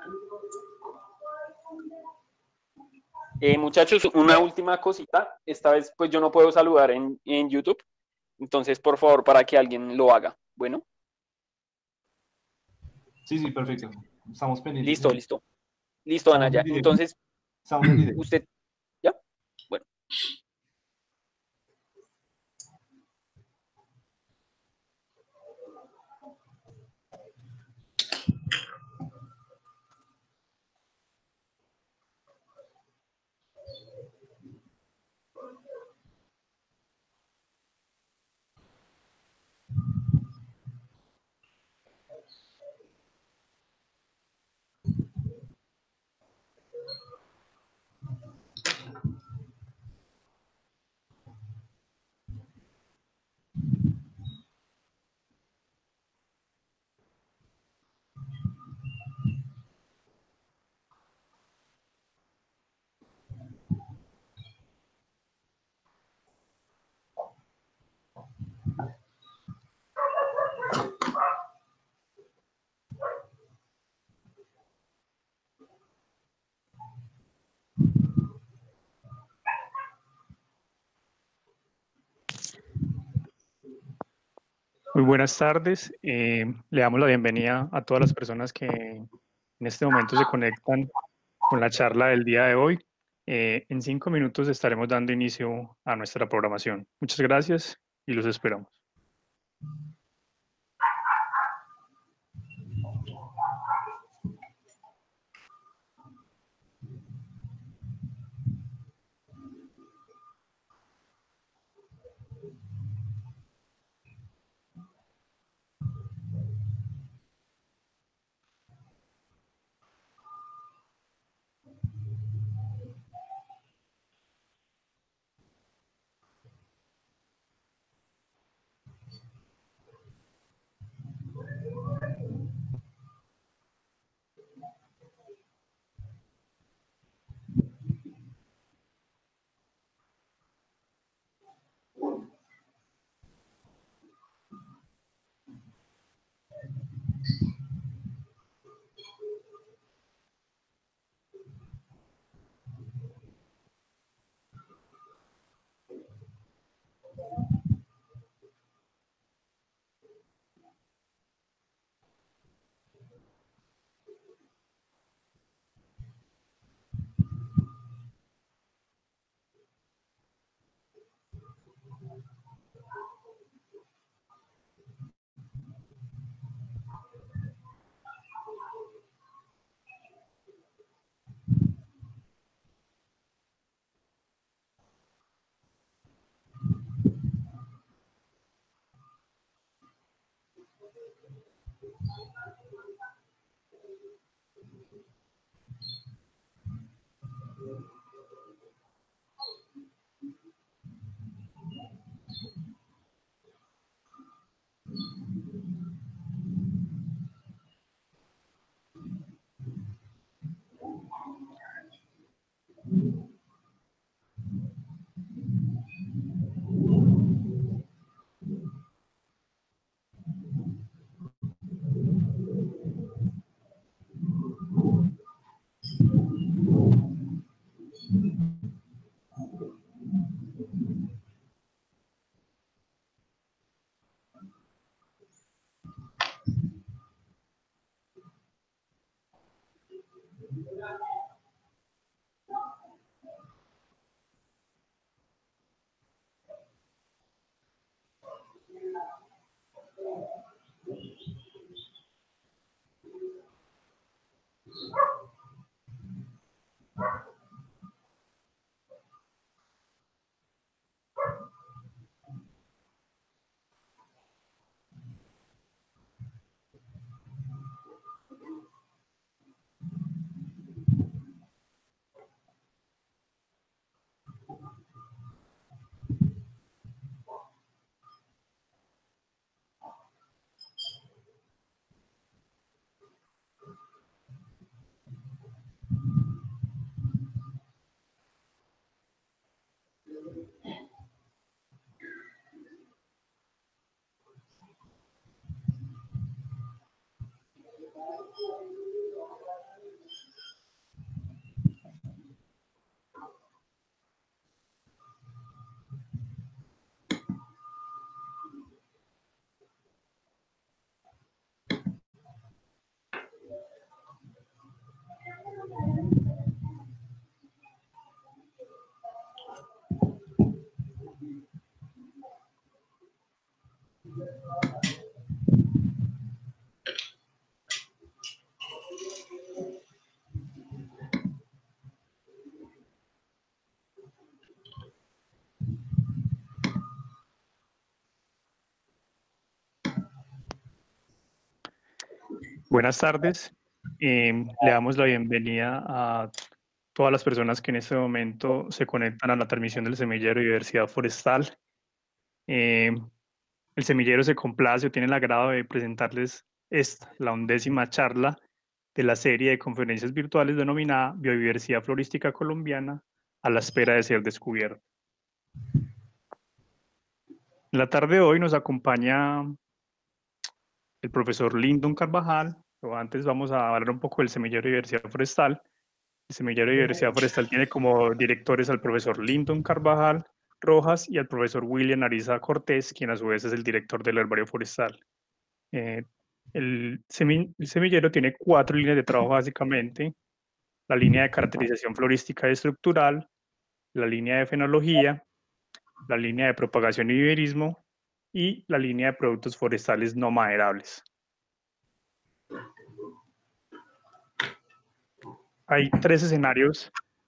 Muchachos, una última cosita. Esta vez pues yo no puedo saludar en YouTube. Entonces, por favor, para que alguien lo haga. Bueno, Sí, sí, perfecto. Estamos pendientes listo, en eso. listo. Listo, Ana, Estamos en ya. directo. Entonces, Estamos en directo. usted, ¿ya? Bueno. Muy buenas tardes. Le damos la bienvenida a todas las personas que en este momento se conectan con la charla del día de hoy. En 5 minutos estaremos dando inicio a nuestra programación. Muchas gracias y los esperamos. Buenas tardes. Le damos la bienvenida a todas las personas que en este momento se conectan a la transmisión del Semillero de Diversidad Forestal. El Semillero se complace o tiene el agrado de presentarles la 11ª charla de la serie de conferencias virtuales denominada Biodiversidad Florística Colombiana a la espera de ser descubierta. En la tarde de hoy nos acompaña el profesor Lyndon Carvajal, pero antes vamos a hablar un poco del Semillero de Diversidad Forestal. El Semillero de Diversidad Forestal tiene como directores al profesor Lyndon Carvajal Rojas y al profesor William Ariza Cortés, quien a su vez es el director del Herbario Forestal. El semillero tiene 4 líneas de trabajo básicamente: la línea de caracterización florística y estructural, la línea de fenología, la línea de propagación y viverismo y la línea de productos forestales no maderables. Hay 3 escenarios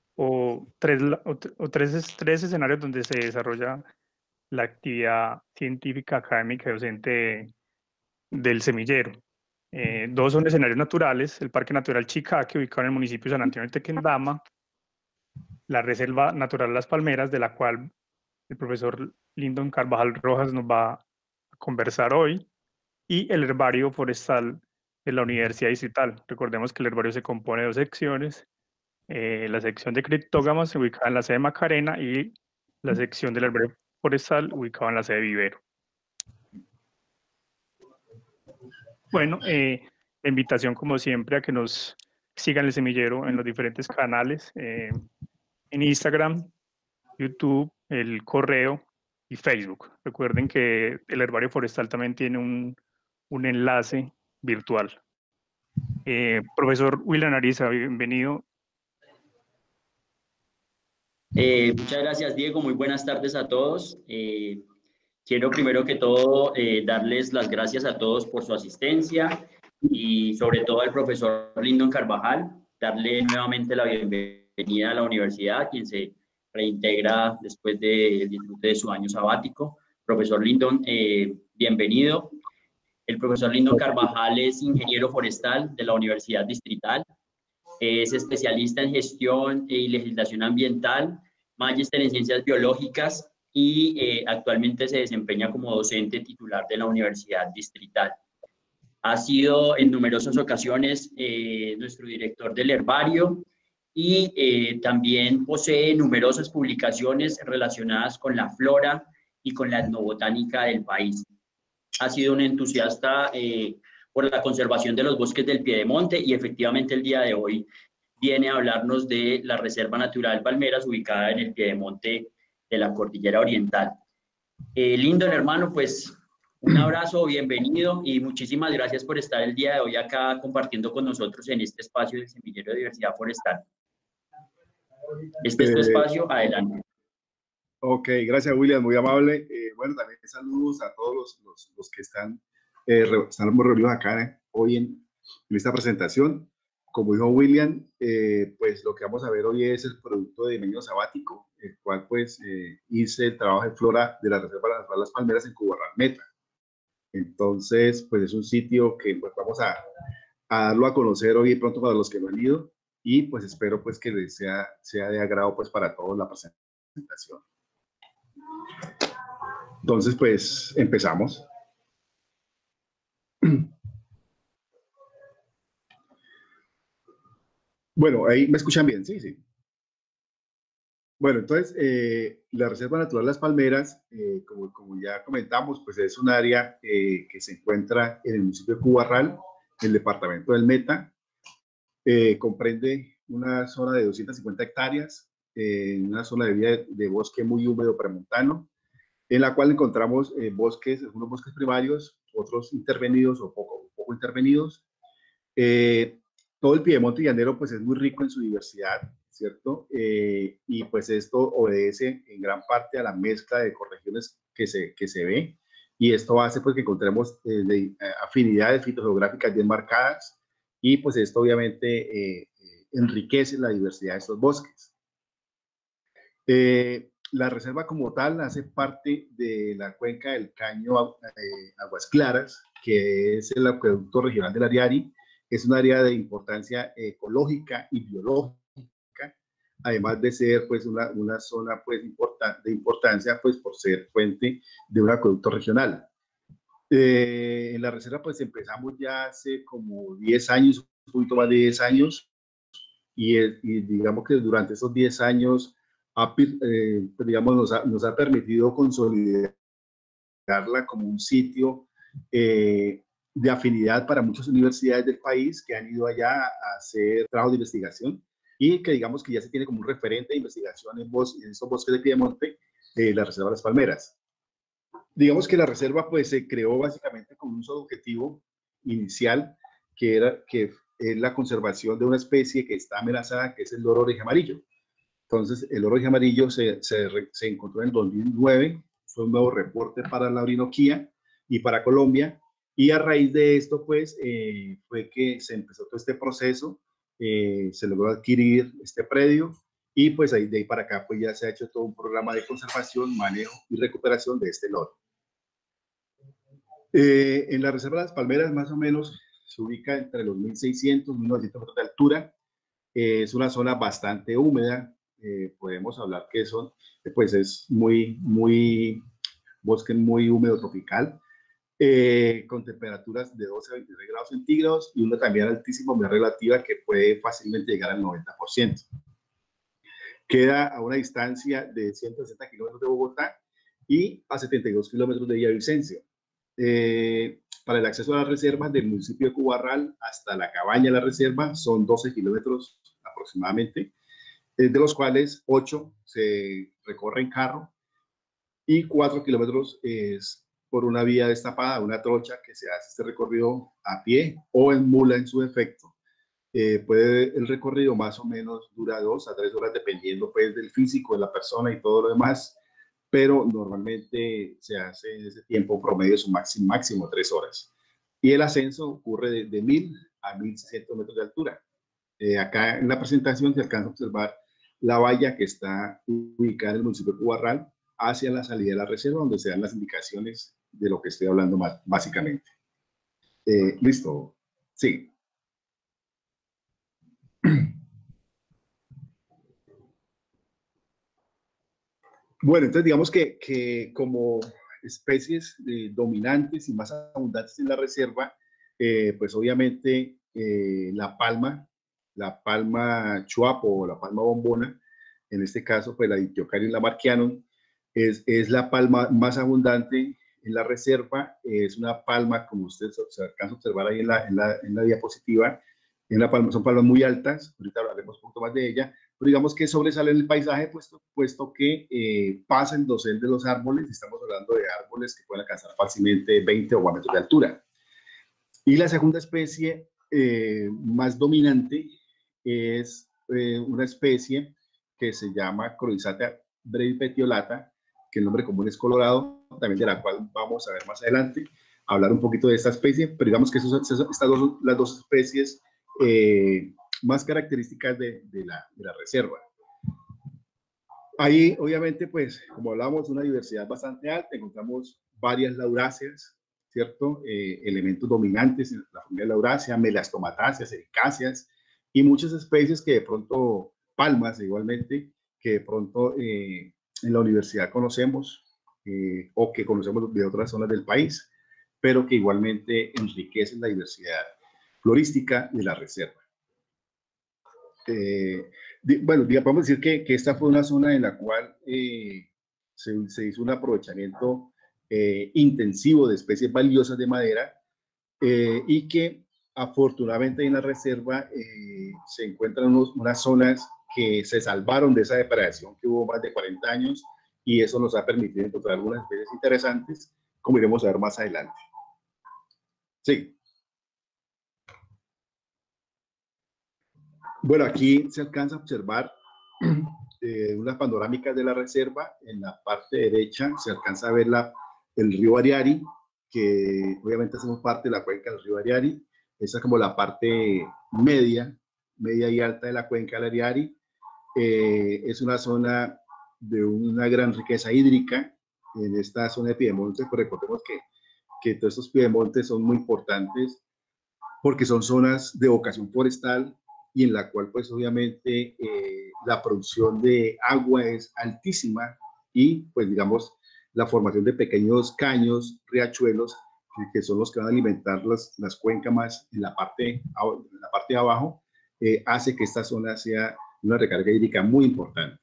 tres escenarios donde se desarrolla la actividad científica, académica y docente del semillero. 2 son escenarios naturales: el Parque Natural Chicaque, ubicado en el municipio de San Antonio de Tequendama; la Reserva Natural Las Palmeras, de la cual el profesor Lyndon Carvajal Rojas nos va a conversar hoy; y el Herbario Forestal de la Universidad Distrital. Recordemos que el herbario se compone de 2 secciones: la sección de criptógamas, ubicada en la sede Macarena, y la sección del herbario forestal, ubicada en la sede Vivero. Bueno, la invitación, como siempre, a que nos sigan el semillero en los diferentes canales, en Instagram, YouTube, el correo y Facebook. Recuerden que el herbario forestal también tiene un enlace virtual. Profesor William Ariza, bienvenido. Muchas gracias, Diego. Muy buenas tardes a todos. Quiero primero que todo darles las gracias a todos por su asistencia y sobre todo al profesor Lyndon Carvajal, darle nuevamente la bienvenida a la universidad, quien se reintegra después del disfrute de su año sabático. Profesor Lyndon, bienvenido. El profesor Lyndon Carvajal es ingeniero forestal de la Universidad Distrital. Es especialista en gestión y legislación ambiental, magíster en ciencias biológicas y actualmente se desempeña como docente titular de la Universidad Distrital. Ha sido en numerosas ocasiones nuestro director del herbario y también posee numerosas publicaciones relacionadas con la flora y con la etnobotánica del país. Ha sido un entusiasta por la conservación de los bosques del Piedemonte y efectivamente el día de hoy viene a hablarnos de la Reserva Natural Palmeras ubicada en el Piedemonte de la Cordillera Oriental. Lyndon, hermano, pues un abrazo, bienvenido y muchísimas gracias por estar el día de hoy acá compartiendo con nosotros en este espacio del Semillero de Diversidad Forestal. Este es tu espacio, adelante. Ok, gracias William, muy amable. Bueno, también saludos a todos los que estamos reunidos acá hoy en esta presentación. Como dijo William, pues lo que vamos a ver hoy es el producto de mi año sabático, el cual pues hice el trabajo de flora de la Reserva Natural Las Palmeras en Cubarral Meta. Entonces, pues es un sitio que pues vamos a darlo a conocer hoy pronto para los que no han ido y pues espero pues que les sea de agrado pues para todos la presentación. Entonces, pues empezamos. Bueno, ahí me escuchan bien, sí, sí. Bueno, entonces, la Reserva Natural Las Palmeras, como ya comentamos, pues es un área que se encuentra en el municipio de Cubarral, en el departamento del Meta. Comprende una zona de 250 hectáreas, una zona de vida de bosque muy húmedo premontano, en la cual encontramos algunos bosques primarios, otros intervenidos o poco intervenidos. Todo el Piedemonte llanero pues es muy rico en su diversidad, ¿cierto? Y pues esto obedece en gran parte a la mezcla de ecorregiones que se ve, y esto hace pues que encontremos afinidades fitogeográficas bien marcadas, y pues esto obviamente enriquece la diversidad de estos bosques. La reserva como tal hace parte de la cuenca del Caño Aguas Claras, que es el acueducto regional del Ariari, Es un área de importancia ecológica y biológica, además de ser pues una zona pues de importancia pues por ser fuente de un acueducto regional. En la reserva pues empezamos ya hace como 10 años, un poquito más de 10 años, y digamos que durante esos 10 años pues, digamos, nos ha permitido consolidarla como un sitio de afinidad para muchas universidades del país que han ido allá a hacer trabajo de investigación, y que digamos que ya se tiene como un referente de investigación en esos bosques de Piedemonte, la Reserva de las Palmeras. Digamos que la reserva pues se creó básicamente con un solo objetivo inicial, que es la conservación de una especie que está amenazada, que es el loro oreja amarillo. Entonces, el loro oreja amarillo se encontró en el 2009, fue un nuevo reporte para la Orinoquía y para Colombia, y a raíz de esto pues fue que se empezó todo este proceso, se logró adquirir este predio, y pues de ahí para acá pues ya se ha hecho todo un programa de conservación, manejo y recuperación de este loro. En la Reserva de las Palmeras más o menos se ubica entre los 1.600 y 1.900 metros de altura. Es una zona bastante húmeda. Podemos hablar que pues es bosque muy húmedo tropical, con temperaturas de 12 a 23 grados centígrados y una también altísima humedad relativa que puede fácilmente llegar al 90%. Queda a una distancia de 160 kilómetros de Bogotá y a 72 kilómetros de Villavicencio. Para el acceso a las reservas del municipio de Cubarral hasta la cabaña de la reserva son 12 kilómetros aproximadamente, de los cuales 8 se recorre en carro y 4 kilómetros es por una vía destapada, una trocha, que se hace este recorrido a pie o en mula en su defecto. El recorrido más o menos dura 2 a 3 horas dependiendo pues del físico de la persona y todo lo demás, pero normalmente se hace en ese tiempo promedio, es un máximo 3 horas. Y el ascenso ocurre de 1.000 a 1.600 metros de altura. Acá en la presentación se alcanza a observar la valla que está ubicada en el municipio de Cubarral hacia la salida de la reserva, donde se dan las indicaciones de lo que estoy hablando básicamente. ¿Listo? Sí. Bueno, entonces digamos que como especies dominantes y más abundantes en la reserva, pues obviamente la palma chuapo o la palma bombona, en este caso pues la Dictyocarium lamarckianum, es la palma más abundante en la reserva. Es una palma, como ustedes se alcanza a observar ahí en la diapositiva, son palmas muy altas, ahorita hablaremos un poco más de ella, pero digamos que sobresale en el paisaje, puesto que pasa el dosel de los árboles. Estamos hablando de árboles que pueden alcanzar fácilmente 20 o más metros de altura. Y la segunda especie más dominante es una especie que se llama Croissatia brevipetiolata, que el nombre común es colorado, también de la cual vamos a ver más adelante, hablar un poquito de esta especie, pero digamos que las dos especies más características de la reserva. Ahí, obviamente, pues, como hablamos, una diversidad bastante alta, encontramos varias lauráceas, ¿cierto? Elementos dominantes en la familia Laurasia, melastomatáceas, ericáceas, y muchas especies que de pronto, palmas igualmente, que de pronto en la universidad conocemos, o que conocemos de otras zonas del país, pero que igualmente enriquecen la diversidad florística de la reserva. Bueno, podemos decir que esta fue una zona en la cual se hizo un aprovechamiento intensivo de especies valiosas de madera, y que afortunadamente en la reserva se encuentran unas zonas que se salvaron de esa depredación que hubo más de 40 años, y eso nos ha permitido encontrar algunas especies interesantes, como iremos a ver más adelante. Sí. Bueno, aquí se alcanza a observar unas panorámicas de la reserva. En la parte derecha se alcanza a ver el río Ariari, que obviamente hacemos parte de la cuenca del río Ariari. Esa es como la parte media y alta de la cuenca del Ariari. Es una zona de una gran riqueza hídrica en esta zona de Piedemonte, pues recordemos que todos estos Piedemontes son muy importantes porque son zonas de vocación forestal y en la cual pues obviamente la producción de agua es altísima y pues digamos la formación de pequeños caños, riachuelos, que son los que van a alimentar las cuencas más en la parte de abajo, hace que esta zona sea una recarga hídrica muy importante.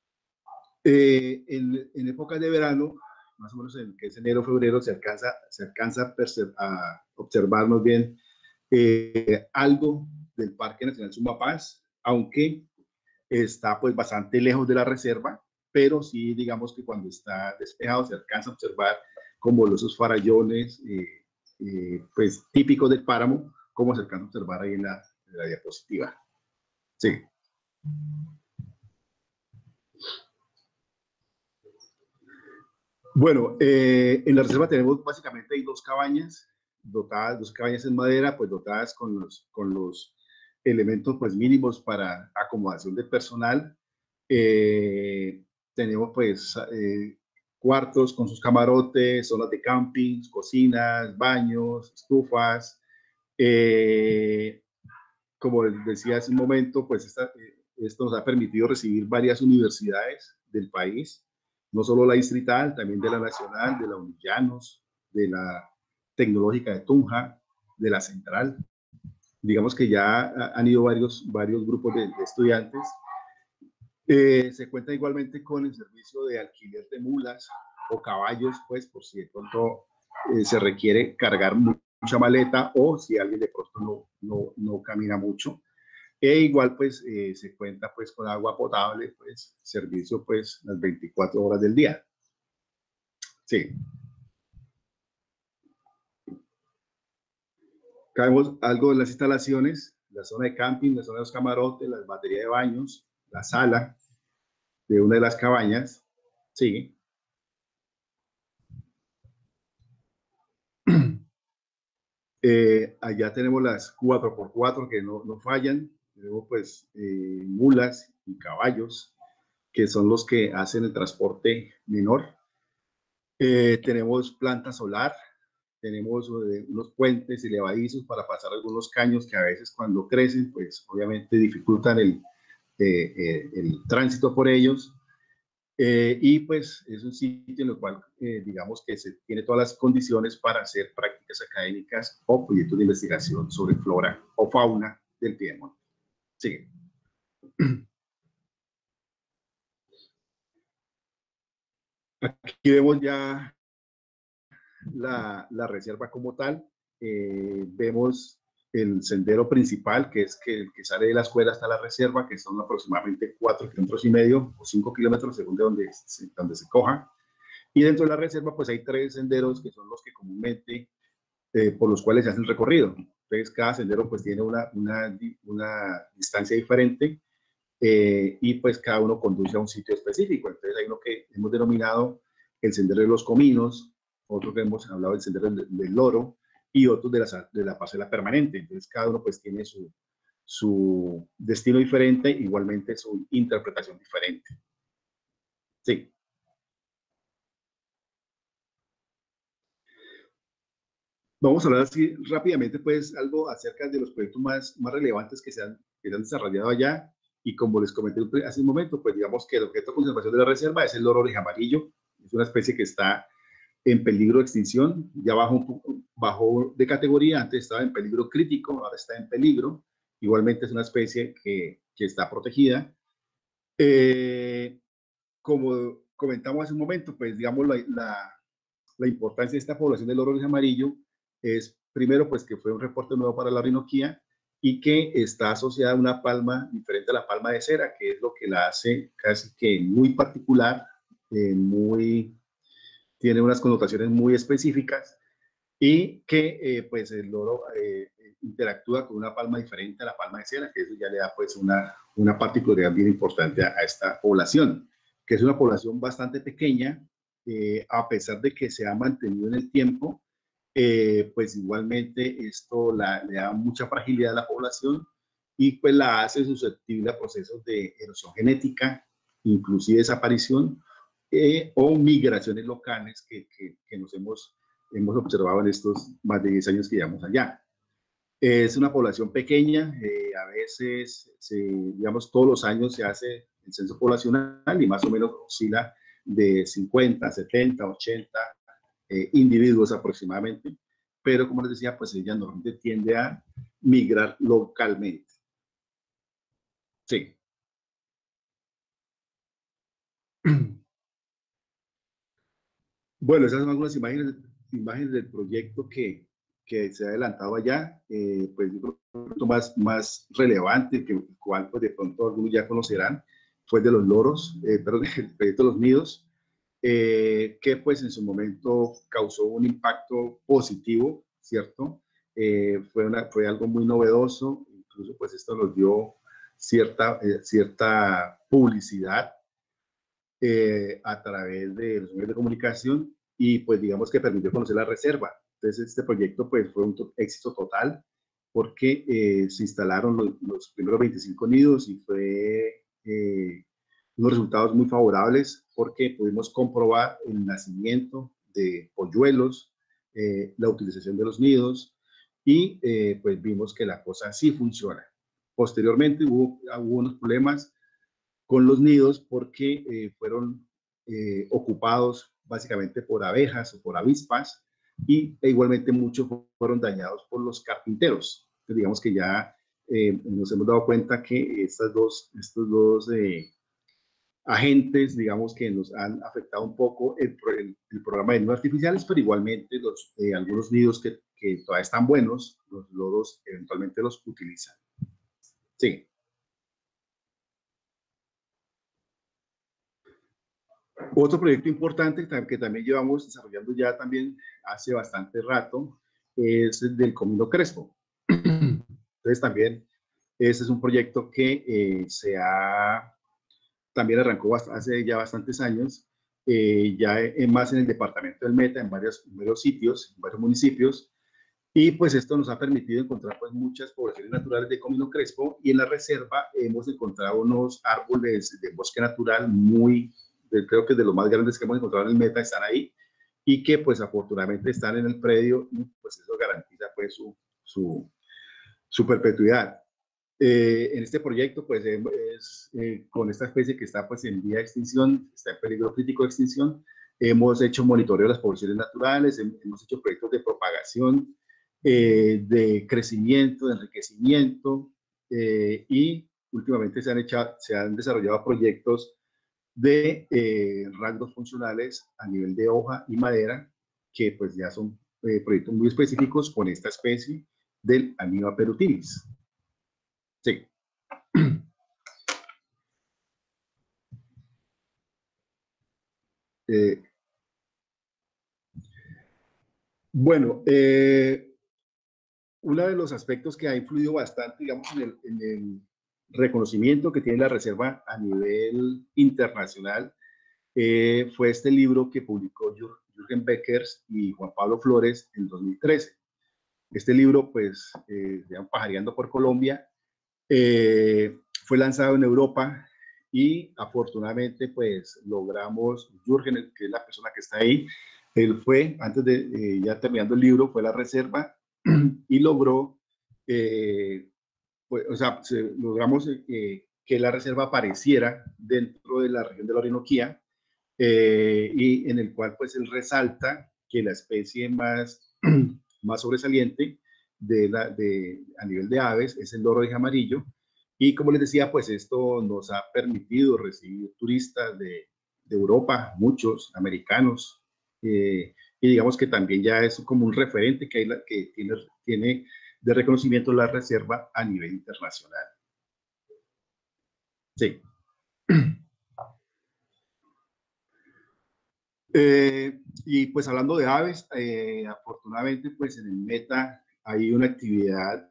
En épocas de verano, más o menos en que es enero, febrero, se alcanza a observar más bien algo del Parque Nacional Sumapaz, aunque está pues bastante lejos de la reserva, pero sí digamos que cuando está despejado se alcanza a observar como esos farallones pues típicos del páramo, como se alcanza a observar ahí en la diapositiva. Sí. Bueno, en la reserva tenemos básicamente hay dos cabañas en madera, pues dotadas con los elementos pues mínimos para acomodación del personal. Tenemos pues cuartos con sus camarotes, zonas de camping, cocinas, baños, estufas. Como decía hace un momento, pues esto nos ha permitido recibir varias universidades del país, no solo la distrital, también de la nacional, de la Unillanos, de la tecnológica de Tunja, de la central. Digamos que ya han ido varios grupos de estudiantes. Se cuenta igualmente con el servicio de alquiler de mulas o caballos, pues por si de pronto se requiere cargar mucha maleta o si alguien de pronto no camina mucho. E igual pues se cuenta pues con agua potable, pues servicio pues las 24 horas del día. Sí. Acá vemos algo de las instalaciones, la zona de camping, la zona de los camarotes, la batería de baños, la sala de una de las cabañas. Sí. Allá tenemos las 4x4 que no fallan. Tenemos pues mulas y caballos que son los que hacen el transporte menor. Tenemos planta solar, tenemos unos puentes elevadizos para pasar algunos caños que a veces cuando crecen pues obviamente dificultan el tránsito por ellos. Y pues es un sitio en el cual digamos que se tiene todas las condiciones para hacer prácticas académicas o proyectos de investigación sobre flora o fauna del Piedemonte. Sí. Aquí vemos ya la reserva como tal. Vemos el sendero principal, que es el que sale de la escuela hasta la reserva, que son aproximadamente 4,5 kilómetros o 5 kilómetros según de donde se coja. Y dentro de la reserva pues hay 3 senderos que son los que comúnmente por los cuales se hace el recorrido. Entonces cada sendero pues tiene una distancia diferente y pues cada uno conduce a un sitio específico. Entonces hay uno que hemos denominado el sendero de los cominos, otro que hemos hablado del sendero del loro y otro de la parcela permanente. Entonces cada uno pues tiene su destino diferente, igualmente su interpretación diferente. Sí. Vamos a hablar así rápidamente, pues, algo acerca de los proyectos más relevantes que se han desarrollado allá. Y como les comenté hace un momento, pues digamos que el objeto de conservación de la reserva es el loro oreja amarillo. Es una especie que está en peligro de extinción, ya bajó de categoría, antes estaba en peligro crítico, ahora está en peligro. Igualmente es una especie que está protegida. Como comentamos hace un momento, pues digamos la importancia de esta población del loro oreja amarillo es, primero, pues que fue un reporte nuevo para la Orinoquía y que está asociada a una palma diferente a la palma de cera, que es lo que la hace casi que muy particular, tiene unas connotaciones muy específicas y que pues el loro interactúa con una palma diferente a la palma de cera, que eso ya le da pues una particularidad bien importante a esta población, que es una población bastante pequeña, a pesar de que se ha mantenido en el tiempo. Pues igualmente esto le da mucha fragilidad a la población y pues la hace susceptible a procesos de erosión genética, inclusive desaparición o migraciones locales que nos hemos observado en estos más de 10 años que llevamos allá. Es una población pequeña, a veces, digamos, todos los años se hace el censo poblacional y más o menos oscila de 50, 70, 80 individuos aproximadamente, pero como les decía, pues ella normalmente tiende a migrar localmente. Sí. Bueno, esas son algunas imágenes del proyecto que se ha adelantado allá, pues yo creo que lo más relevante, que cual pues de pronto algunos ya conocerán, fue de los loros, perdón, el proyecto de los nidos, que pues en su momento causó un impacto positivo, ¿cierto? Fue algo muy novedoso, incluso pues esto nos dio cierta publicidad a través de los medios de comunicación y pues digamos que permitió conocer la reserva. Entonces este proyecto pues fue un éxito total porque se instalaron los primeros 25 nidos y fue unos resultados muy favorables porque pudimos comprobar el nacimiento de polluelos, la utilización de los nidos y pues vimos que la cosa sí funciona. Posteriormente hubo unos problemas con los nidos porque fueron ocupados básicamente por abejas o por avispas y igualmente muchos fueron dañados por los carpinteros. Entonces, digamos que ya nos hemos dado cuenta que estos dos agentes, digamos que nos han afectado un poco el programa de nidos artificiales, pero igualmente algunos nidos que todavía están buenos, los loros eventualmente los utilizan. Sí. Otro proyecto importante que también llevamos desarrollando ya también hace bastante rato es el del Comino Crespo. Entonces también ese es un proyecto que también arrancó hace ya bastantes años, ya más en el departamento del Meta, en varios sitios, en varios municipios, y pues esto nos ha permitido encontrar pues muchas poblaciones naturales de Comino Crespo y en la reserva hemos encontrado unos árboles de bosque natural creo que de los más grandes que hemos encontrado en el Meta están ahí y que pues afortunadamente están en el predio y pues eso garantiza pues su perpetuidad. En este proyecto pues con esta especie que está pues en vía de extinción, está en peligro crítico de extinción, hemos hecho monitoreo de las poblaciones naturales, hemos hecho proyectos de propagación, de crecimiento, de enriquecimiento y últimamente se han desarrollado proyectos de rasgos funcionales a nivel de hoja y madera, que pues ya son proyectos muy específicos con esta especie del Amiba perutilis. Sí. Bueno, uno de los aspectos que ha influido bastante, digamos, en el reconocimiento que tiene la reserva a nivel internacional fue este libro que publicó Jürgen Beckers y Juan Pablo Flores en 2013. Este libro, pues, se llama Pajareando por Colombia, fue lanzado en Europa y afortunadamente, pues, logramos, Jürgen, que es la persona que está ahí, él fue, antes de, ya terminando el libro, fue a la reserva y logró, pues, o sea, logramos que la reserva apareciera dentro de la región de la Orinoquía y en el cual pues él resalta que la especie más sobresaliente a nivel de aves es el loro oreja amarillo y como les decía pues esto nos ha permitido recibir turistas de Europa, muchos americanos y digamos que también ya es como un referente que tiene de reconocimiento la reserva a nivel internacional. Sí. Y pues hablando de aves, afortunadamente pues en el Meta hay una actividad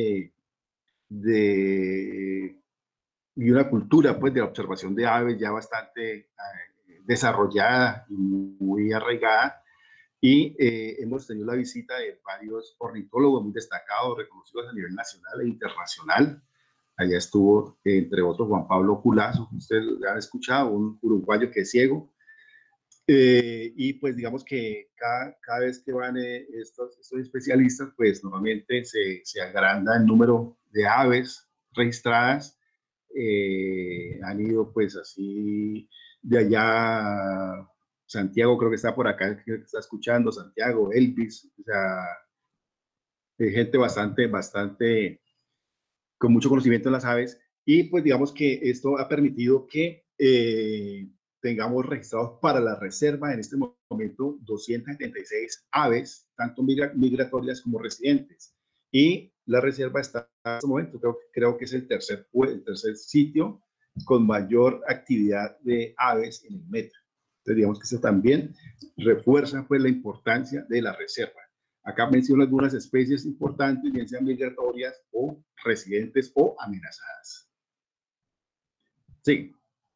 y una cultura pues de observación de aves ya bastante desarrollada y muy arraigada y hemos tenido la visita de varios ornitólogos muy destacados, reconocidos a nivel nacional e internacional. Allá estuvo, entre otros, Juan Pablo Culazo, ustedes han escuchado, un uruguayo que es ciego, Y pues digamos que cada vez que van estos especialistas, pues normalmente se agranda el número de aves registradas. Han ido pues así de allá, Santiago creo que está por acá, que está escuchando, Santiago, Elvis, o sea, gente bastante con mucho conocimiento de las aves. Y pues digamos que esto ha permitido que tengamos registrados para la reserva en este momento 276 aves, tanto migratorias como residentes. Y la reserva está en este momento, creo que es el tercer sitio con mayor actividad de aves en el Meta. Entonces digamos que eso también refuerza pues la importancia de la reserva. Acá menciono algunas especies importantes, bien sean migratorias o residentes o amenazadas. Sí.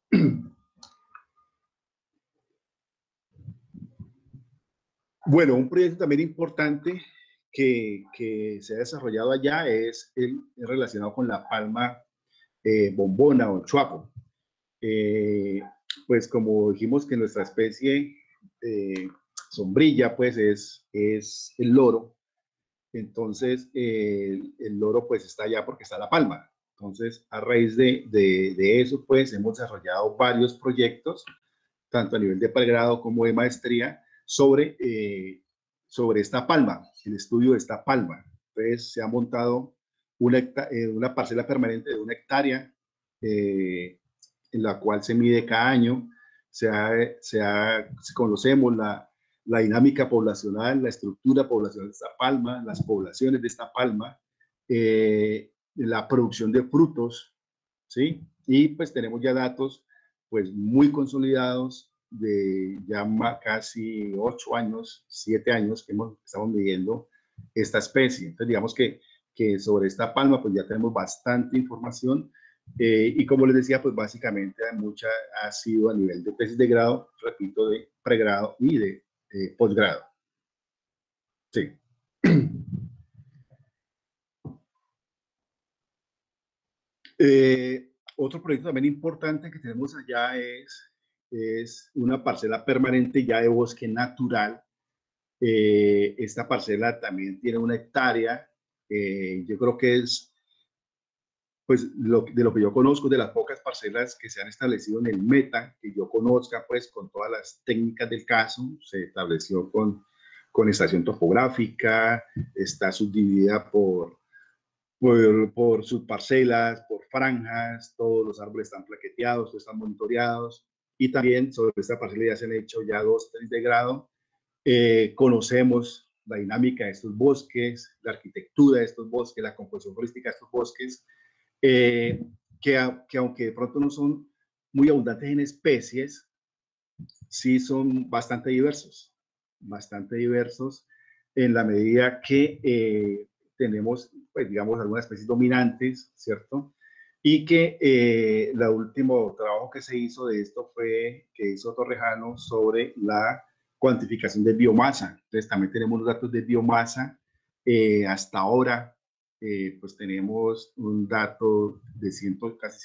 Bueno, un proyecto también importante que se ha desarrollado allá es relacionado con la palma bombona o chuapo. Pues como dijimos que nuestra especie sombrilla pues es el loro. Entonces, el loro pues está allá porque está la palma. Entonces, a raíz de eso, pues hemos desarrollado varios proyectos, tanto a nivel de pregrado como de maestría, sobre esta palma, el estudio de esta palma. Entonces, se ha montado una parcela permanente de 1 hectárea, en la cual se mide cada año, conocemos la dinámica poblacional, la estructura poblacional de esta palma, las poblaciones de esta palma, la producción de frutos, ¿sí? Y pues tenemos ya datos pues muy consolidados de ya casi 8 años, 7 años que estamos midiendo esta especie. Entonces digamos que sobre esta palma pues ya tenemos bastante información. Y como les decía, pues básicamente mucha ha sido a nivel de tesis de grado, repito, de pregrado y de posgrado. Sí. Otro proyecto también importante que tenemos allá es una parcela permanente ya de bosque natural. Esta parcela también tiene 1 hectárea. Yo creo que es, pues, de lo que yo conozco, de las pocas parcelas que se han establecido en el Meta, que yo conozca, pues, con todas las técnicas del caso. Se estableció con estación topográfica, está subdividida por subparcelas, por franjas, todos los árboles están plaqueteados, todos están monitoreados, y también sobre esta parcela ya se han hecho ya 2 tesis de grado. Conocemos la dinámica de estos bosques, la arquitectura de estos bosques, la composición florística de estos bosques, que aunque de pronto no son muy abundantes en especies, sí son bastante diversos en la medida que tenemos, pues digamos, algunas especies dominantes, ¿cierto? Y que el último trabajo que se hizo de esto fue que hizo Torrejano sobre la cuantificación de biomasa. Entonces también tenemos los datos de biomasa. Hasta ahora, pues tenemos un dato de casi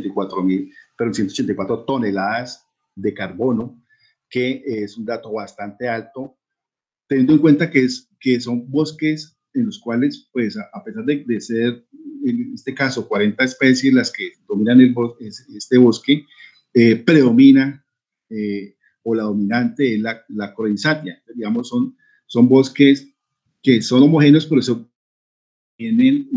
184 toneladas de carbono, que es un dato bastante alto, teniendo en cuenta que son bosques en los cuales, pues, a pesar de ser, en este caso, 40 especies las que dominan este bosque, predomina, o la dominante es la Coryzatia. Digamos, son bosques que son homogéneos, por eso tienen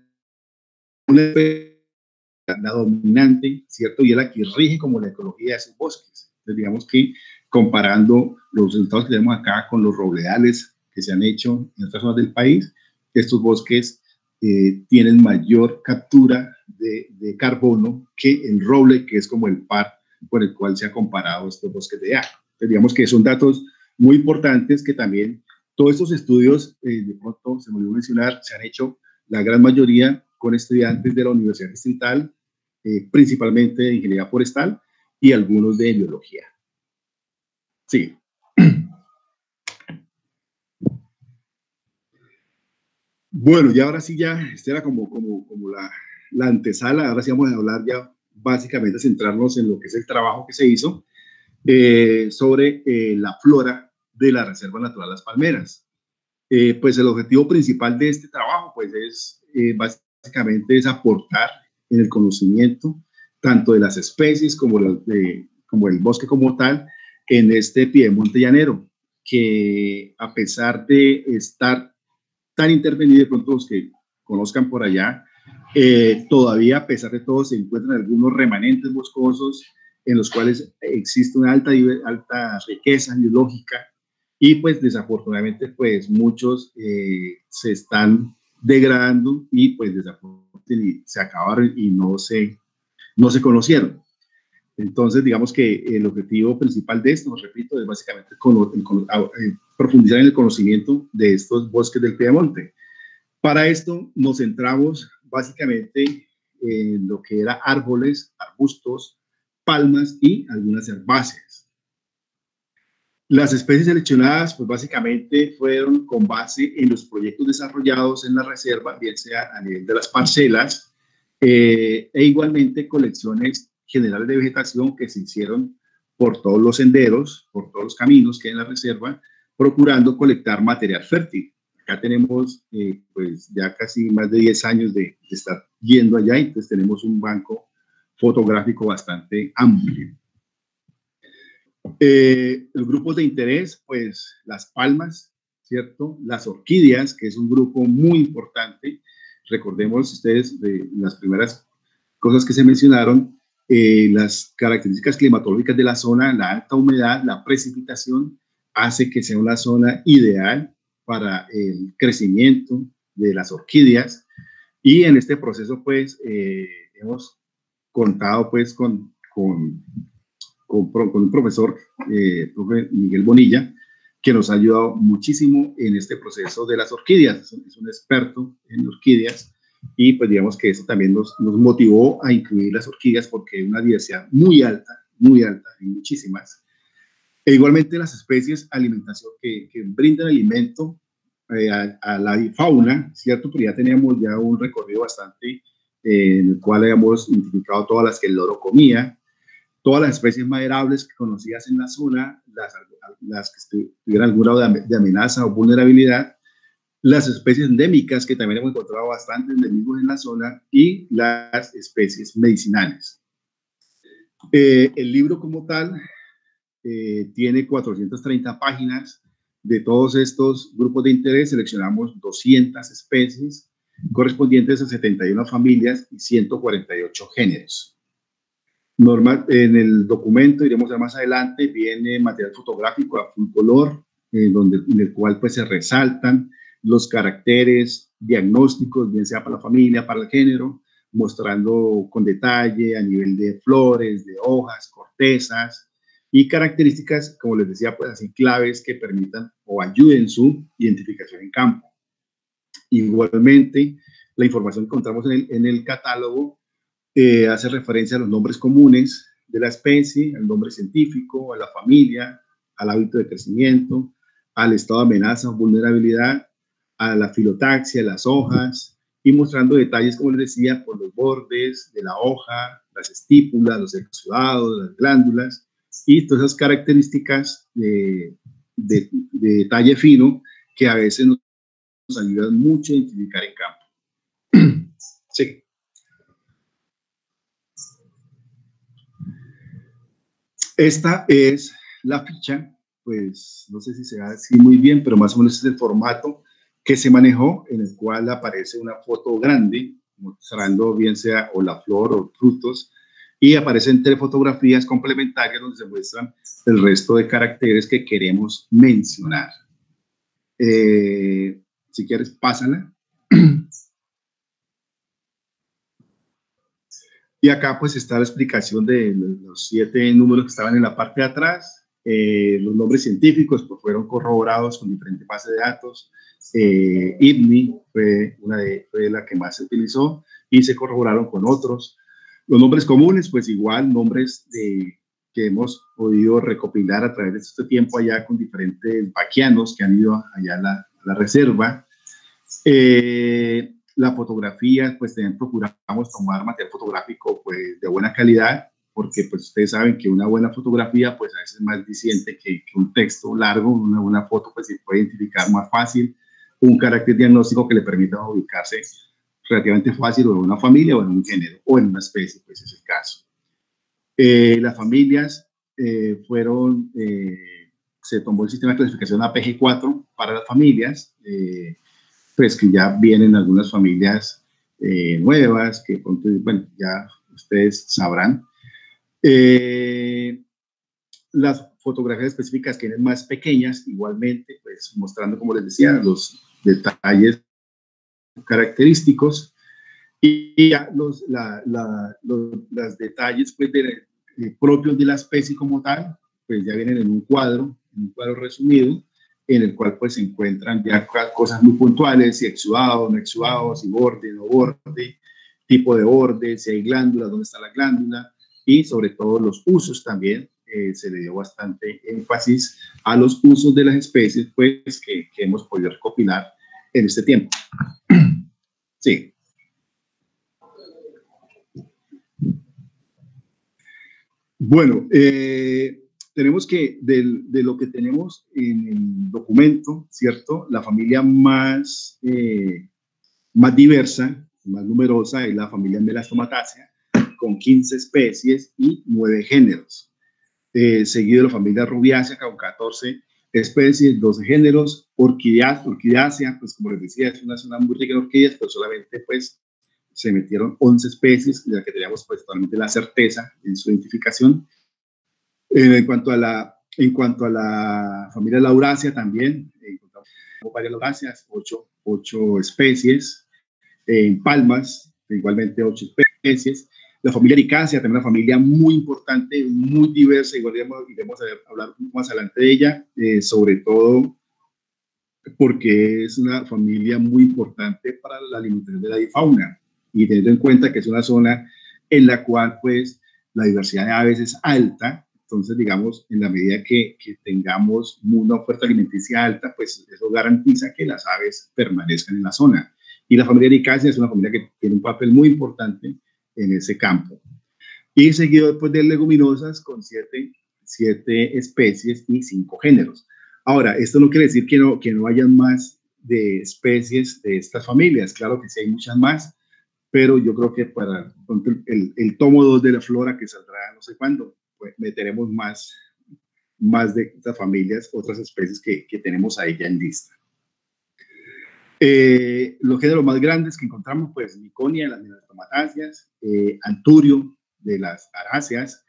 la dominante, ¿cierto? Y es la que rige como la ecología de esos bosques. Entonces, digamos que comparando los resultados que tenemos acá con los robledales que se han hecho en otras zonas del país, estos bosques tienen mayor captura de carbono que el roble, que es como el par por el cual se ha comparado estos bosques de allá. Entonces, digamos que son datos muy importantes que también todos estos estudios, de pronto se me olvidó mencionar, se han hecho la gran mayoría con estudiantes de la Universidad Distrital, principalmente de Ingeniería Forestal y algunos de Biología. Sí. Bueno, y ahora sí ya, esta era como la antesala, ahora sí vamos a hablar ya básicamente, centrarnos en lo que es el trabajo que se hizo. sobre la flora de la Reserva Natural Las Palmeras. Pues el objetivo principal de este trabajo pues es básicamente es aportar en el conocimiento tanto de las especies como el bosque como tal en este piedemonte llanero, que a pesar de estar tan intervenido, de pronto los que conozcan por allá, todavía a pesar de todo se encuentran algunos remanentes boscosos en los cuales existe una alta riqueza biológica y pues desafortunadamente pues muchos se están degradando y pues desafortunadamente se acabaron y no se conocieron. Entonces, digamos que el objetivo principal de esto, os repito, es básicamente profundizar en el conocimiento de estos bosques del piedemonte. Para esto nos centramos básicamente en lo que era árboles, arbustos, palmas y algunas herbáceas. Las especies seleccionadas, pues básicamente fueron con base en los proyectos desarrollados en la reserva, bien sea a nivel de las parcelas, e igualmente colecciones generales de vegetación que se hicieron por todos los senderos, por todos los caminos que hay en la reserva, procurando colectar material fértil. Acá tenemos pues ya casi más de 10 años de estar yendo allá, y entonces tenemos un banco fotográfico bastante amplio. Los grupos de interés, pues las palmas, ¿cierto? Las orquídeas, que es un grupo muy importante. Recordemos ustedes de las primeras cosas que se mencionaron, las características climatológicas de la zona, la alta humedad, la precipitación, hace que sea una zona ideal para el crecimiento de las orquídeas. Y en este proceso, pues, hemos contado, pues, con un profesor, profe Miguel Bonilla, que nos ha ayudado muchísimo en este proceso de las orquídeas. Es un experto en orquídeas y pues digamos que eso también nos motivó a incluir las orquídeas porque hay una diversidad muy alta, hay muchísimas. E igualmente las especies alimentación que brindan alimento a la fauna, ¿cierto? Pero ya teníamos ya un recorrido bastante en el cual habíamos identificado todas las que el loro comía, todas las especies maderables conocidas en la zona, las que tuvieran algún grado de amenaza o vulnerabilidad, las especies endémicas, que también hemos encontrado bastante endemismos en la zona, y las especies medicinales. El libro como tal tiene 430 páginas. De todos estos grupos de interés seleccionamos 200 especies correspondientes a 71 familias y 148 géneros. En el documento, iremos a más adelante, viene material fotográfico a full color, en el cual pues se resaltan los caracteres diagnósticos, bien sea para la familia, para el género, mostrando con detalle a nivel de flores, de hojas, cortezas y características, como les decía, pues así claves que permitan o ayuden su identificación en campo. Igualmente, la información que encontramos en el catálogo hace referencia a los nombres comunes de la especie, al nombre científico, a la familia, al hábito de crecimiento, al estado de amenaza o vulnerabilidad, a la filotaxia, las hojas, y mostrando detalles, como les decía, por los bordes de la hoja, las estípulas, los exudados, las glándulas, y todas esas características de detalle fino que a veces nos ayudan mucho a identificar en campo. Sí. Esta es la ficha, pues no sé si se ve así muy bien, pero más o menos es el formato que se manejó, en el cual aparece una foto grande, mostrando bien sea o la flor o frutos, y aparecen 3 fotografías complementarias donde se muestran el resto de caracteres que queremos mencionar. Si quieres, pásala. Y acá pues está la explicación de los 7 números que estaban en la parte de atrás. Los nombres científicos pues fueron corroborados con diferentes bases de datos. IBNI fue la que más se utilizó y se corroboraron con otros. Los nombres comunes, pues igual, nombres que hemos podido recopilar a través de este tiempo allá con diferentes vaquianos que han ido allá a la reserva. La fotografía, pues también procuramos tomar material fotográfico pues, de buena calidad, porque pues ustedes saben que una buena fotografía pues a veces es más diciente que un texto largo. Una foto pues se puede identificar más fácil, un carácter diagnóstico que le permita ubicarse relativamente fácil o en una familia o en un género o en una especie, pues es el caso. Las familias se tomó el sistema de clasificación APG4 para las familias, pues que ya vienen algunas familias nuevas, que bueno, ya ustedes sabrán. Las fotografías específicas que vienen más pequeñas, igualmente, pues mostrando, como les decía, los detalles característicos y ya los detalles pues, propios de la especie como tal, pues ya vienen en un cuadro resumido, en el cual pues se encuentran ya cosas muy puntuales, si exudado, no exudado, si borde, no borde, tipo de borde, si hay glándula, dónde está la glándula, y sobre todo los usos también. Se le dio bastante énfasis a los usos de las especies pues que hemos podido recopilar en este tiempo. Sí. Bueno, tenemos que de lo que tenemos en el documento, ¿cierto? La familia más diversa, más numerosa es la familia Melastomataceae, con 15 especies y 9 géneros. Seguido de la familia Rubiácea con 14 especies, 12 géneros. Orquidácea, pues como les decía, es una zona muy rica en orquídeas, pero solamente pues se metieron 11 especies, de las que teníamos pues totalmente la certeza en su identificación. En cuanto a la familia Laurasia también, encontramos varias Lauráceas, 8 especies. En palmas, igualmente 8 especies. La familia Ericacea, también una familia muy importante, muy diversa, igual iremos a hablar más adelante de ella, sobre todo porque es una familia muy importante para la alimentación de la fauna, y teniendo en cuenta que es una zona en la cual pues la diversidad de aves es alta. Entonces, digamos, en la medida que tengamos una oferta alimenticia alta, pues eso garantiza que las aves permanezcan en la zona. Y la familia Ericacea es una familia que tiene un papel muy importante en ese campo. Y seguido después de leguminosas con 7 especies y 5 géneros. Ahora, esto no quiere decir que no hayan más de especies de estas familias. Claro que sí hay muchas más, pero yo creo que para el tomo 2 de la flora, que saldrá no sé cuándo, pues meteremos más de estas familias, otras especies que tenemos ahí ya en lista. Los géneros más grandes que encontramos, pues Miconia de las Melastomataceae, Anturio de las Aráceas,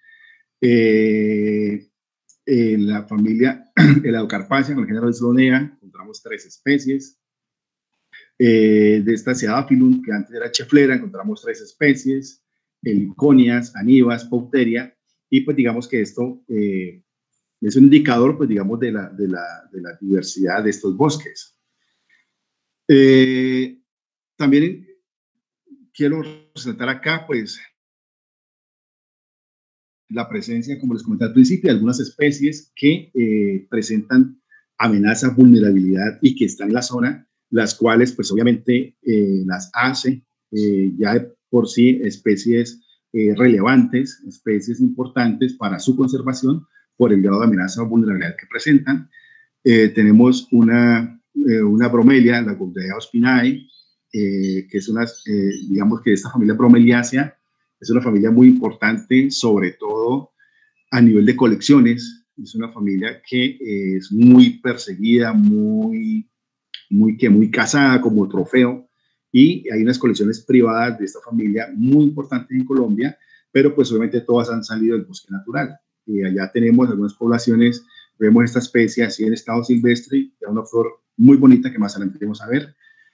en la familia Eladocarpacea con el género Islonea encontramos 3 especies. De esta Cedaphilum, que antes era Cheflera, encontramos 3 especies, Heliconias, Anivas, Pauteria, y pues digamos que esto es un indicador, pues digamos, de la diversidad de estos bosques. También quiero resaltar acá, pues, la presencia, como les comenté al principio, de algunas especies que presentan amenaza, vulnerabilidad y que están en la zona, las cuales, pues, obviamente, las hace ya de por sí especies relevantes, especies importantes para su conservación por el grado de amenaza o vulnerabilidad que presentan. Tenemos una bromelia, la Goldea ospinae, que es digamos que esta familia bromeliácea es una familia muy importante, sobre todo a nivel de colecciones. Es una familia que es muy perseguida, muy cazada como trofeo, y hay unas colecciones privadas de esta familia muy importantes en Colombia, pero pues obviamente todas han salido del bosque natural. Y allá tenemos algunas poblaciones, vemos esta especie así en estado silvestre, que da una flor muy bonita que más adelante vamos a ver.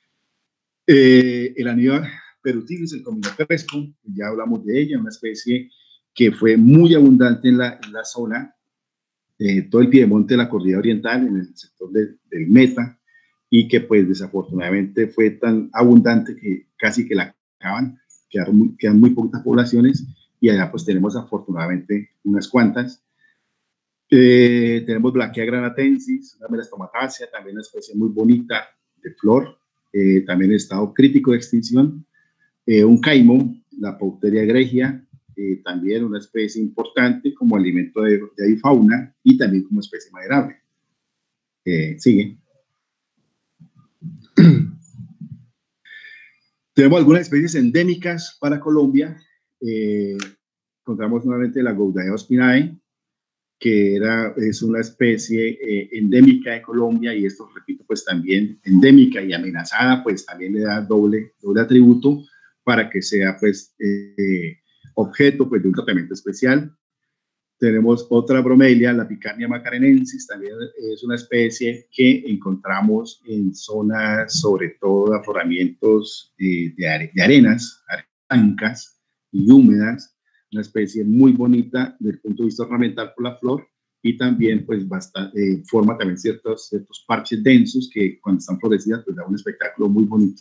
El Aniva perutilis, el comino crespo, ya hablamos de ella, una especie que fue muy abundante en la zona, todo el piedemonte de la cordillera oriental, en el sector del Meta, y que pues desafortunadamente fue tan abundante que casi que la acaban, quedan muy pocas poblaciones, y allá pues tenemos afortunadamente unas cuantas. Tenemos Blaquea granatensis, una Melastomataceae, también una especie muy bonita de flor, también en estado crítico de extinción. Un caimo, la Pauteria egregia, también una especie importante como alimento de avifauna y también como especie maderable. Sigue. Tenemos algunas especies endémicas para Colombia. Encontramos nuevamente la Goudaea ospinae, que es una especie endémica de Colombia, y esto, repito, pues también endémica y amenazada, pues también le da doble atributo para que sea pues objeto pues de un tratamiento especial. Tenemos otra bromelia, la Picarnia macarenensis, también es una especie que encontramos en zonas, sobre todo de afloramientos de arenas blancas y húmedas, una especie muy bonita desde el punto de vista ornamental por la flor, y también pues forma también ciertos parches densos que cuando están florecidas pues da un espectáculo muy bonito.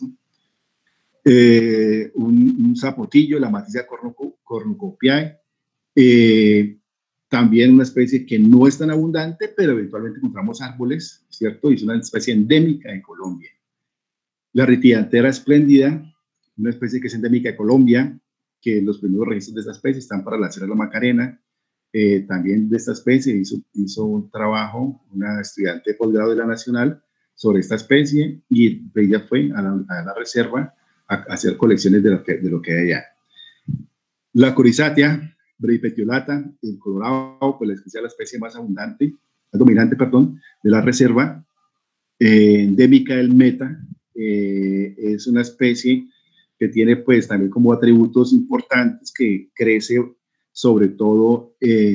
Un zapotillo, la Matisia cornucopiae, también una especie que no es tan abundante, pero eventualmente encontramos árboles, ¿cierto? Y es una especie endémica en Colombia. La Ritidantera espléndida, una especie que es endémica de Colombia, que los primeros registros de esta especie están para la Sierra de la Macarena. También de esta especie hizo un trabajo una estudiante de posgrado de la Nacional sobre esta especie, y ella fue a la reserva a hacer colecciones de lo que hay allá. La Corizatia brevipetiolata, en Colorado, pues la especie más abundante, más dominante, perdón, de la reserva, endémica del Meta. Es una especie que tiene pues también como atributos importantes que crece sobre todo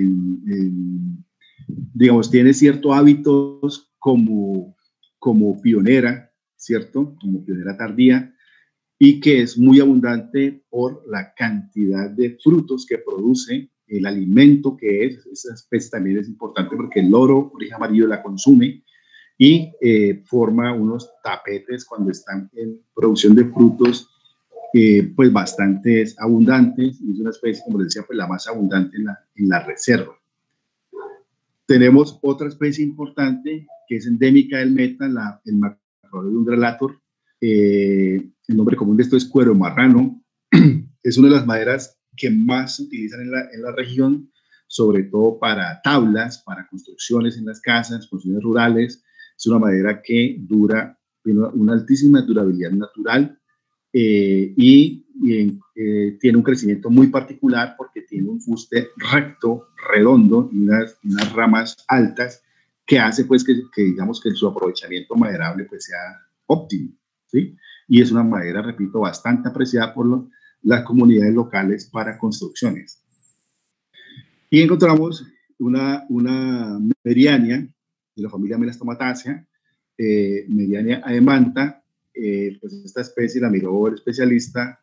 digamos, tiene ciertos hábitos como pionera, ¿cierto? Como pionera tardía, y que es muy abundante por la cantidad de frutos que produce, el alimento que es. Esa especie también es importante porque el loro origen amarillo la consume y forma unos tapetes cuando están en producción de frutos, pues bastante abundantes, y es una especie, como les decía, pues la más abundante en la reserva. Tenemos otra especie importante que es endémica del Meta, el Macrorhynchus grallator. El nombre común de esto es cuero marrano. Es una de las maderas que más se utilizan en la región, sobre todo para tablas, para construcciones en las casas, construcciones rurales. Es una madera que tiene una altísima durabilidad natural, y tiene un crecimiento muy particular porque tiene un fuste recto, redondo, y unas ramas altas, que hace pues que digamos que su aprovechamiento maderable pues sea óptimo, ¿sí? Y es una madera, repito, bastante apreciada por las comunidades locales para construcciones. Y encontramos una Meriania de la familia Melastomataceae, Meriania aemantha. Pues esta especie la miró el especialista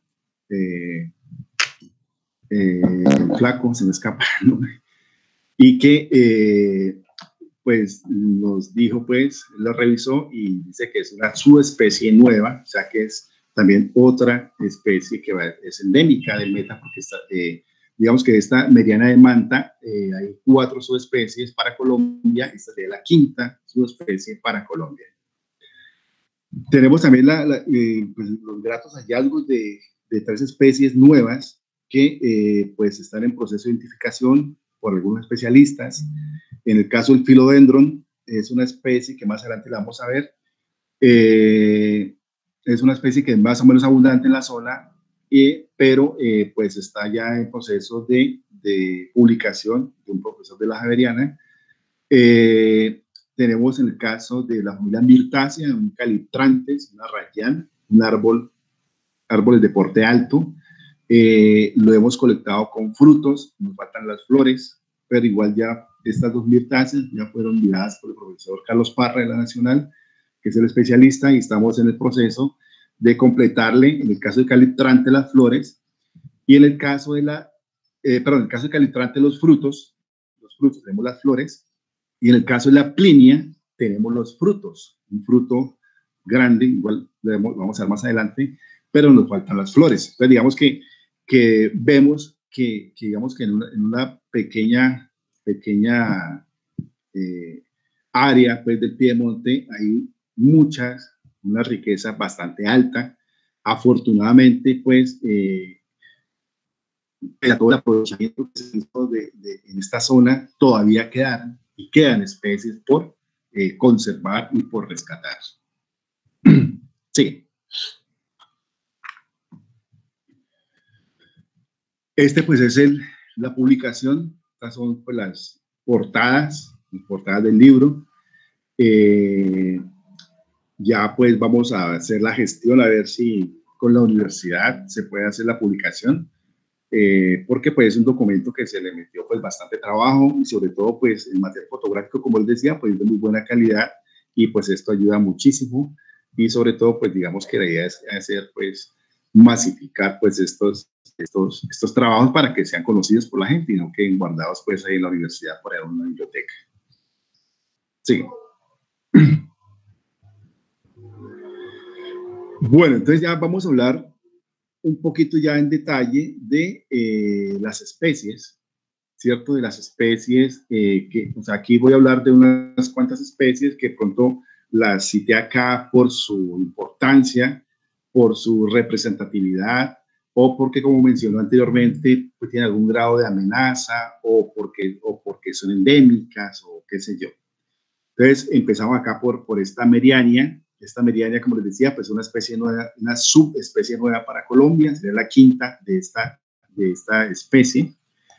flaco, se me escapa, ¿no? Y que pues nos dijo, pues lo revisó y dice que es una subespecie nueva, o sea que es también otra especie que es endémica del Meta, porque digamos que esta Meriania aemantha, hay 4 subespecies para Colombia, esta sería la 5ª subespecie para Colombia. Tenemos también pues los gratos hallazgos de 3 especies nuevas que pues están en proceso de identificación por algunos especialistas. En el caso del Philodendron, es una especie que más adelante la vamos a ver. Es una especie que es más o menos abundante en la zona, pero pues está ya en proceso de publicación de un profesor de la Javeriana. Tenemos en el caso de la familia Myrtaceae, un Caliptrantes, una rayan, un árboles de porte alto. Lo hemos colectado con frutos, nos faltan las flores, pero igual ya estas 2 Myrtaceae ya fueron miradas por el profesor Carlos Parra de la Nacional, que es el especialista, y estamos en el proceso de completarle, en el caso de Caliptrante, las flores, y en el caso de en el caso de Caliptrante, los frutos tenemos las flores. Y en el caso de la Plinia, tenemos los frutos, un fruto grande, igual lo vamos a ver más adelante, pero nos faltan las flores. Entonces, digamos que vemos que digamos que en una pequeña área pues, del Piedemonte hay una riqueza bastante alta. Afortunadamente, pues, todo el aprovechamiento que se hizo en esta zona, todavía quedan especies por conservar y por rescatar. Sí. Pues es la publicación. Estas son pues las portadas del libro. Ya pues vamos a hacer la gestión, a ver si con la universidad se puede hacer la publicación, porque pues es un documento que se le metió pues bastante trabajo y sobre todo pues el material fotográfico, como él decía, pues de muy buena calidad y pues esto ayuda muchísimo y sobre todo pues digamos que la idea es hacer pues masificar pues estos trabajos para que sean conocidos por la gente y no queden guardados pues ahí en la universidad por ahí en una biblioteca. Sí. Bueno, entonces ya vamos a hablar un poquito ya en detalle de las especies, ¿cierto? De las especies o sea, aquí voy a hablar de unas cuantas especies que pronto las cité acá por su importancia, por su representatividad, o porque, como mencionó anteriormente, pues tienen algún grado de amenaza, o porque son endémicas, o qué sé yo. Entonces, empezamos acá por esta meriania. Esta meriania, como les decía, pues es una especie nueva, una subespecie nueva para Colombia, sería la quinta de esta especie.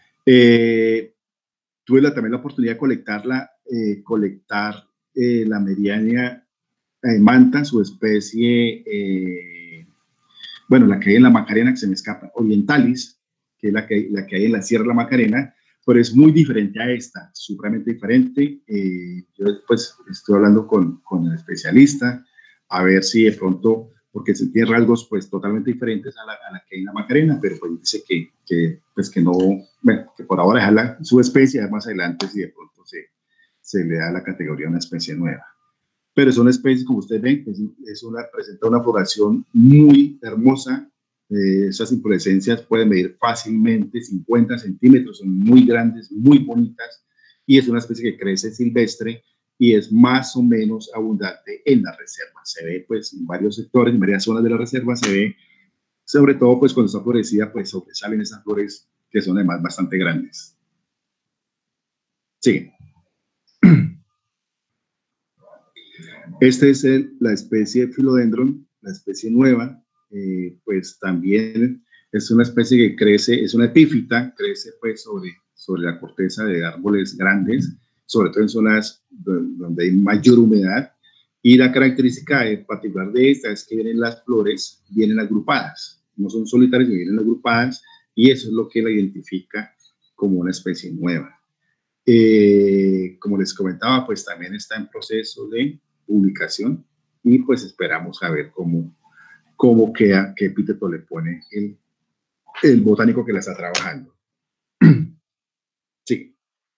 Tuve también la oportunidad de colectar la meriania manta, su especie, bueno, la que hay en la Macarena, que se me escapa, orientalis, que es la que hay en la Sierra de la Macarena, pero es muy diferente a esta, supremamente diferente. Yo pues estoy hablando con el especialista, a ver si de pronto, porque se tiene rasgos pues totalmente diferentes a la que hay en la Macarena, pero pues dice que no, bueno, que por ahora dejarla su especie, más adelante si de pronto se le da la categoría de una especie nueva. Pero son especies, como ustedes ven, presenta una floración muy hermosa. Esas inflorescencias pueden medir fácilmente 50 centímetros, son muy grandes, muy bonitas, y es una especie que crece silvestre y es más o menos abundante en la reserva. Se ve pues en varios sectores, en varias zonas de la reserva, se ve, sobre todo pues cuando está florecida, pues sobresalen esas flores que son además bastante grandes. Sí. Este es la especie Philodendron, la especie nueva. Pues también es una especie que crece, es una epífita, crece pues sobre la corteza de árboles grandes, sobre todo en zonas donde hay mayor humedad. Y la característica particular de esta es que las flores vienen agrupadas, no son solitarias, vienen agrupadas, y eso es lo que la identifica como una especie nueva. Como les comentaba, pues también está en proceso de publicación y pues esperamos a ver cómo queda, qué epíteto le pone el botánico que la está trabajando. Sí.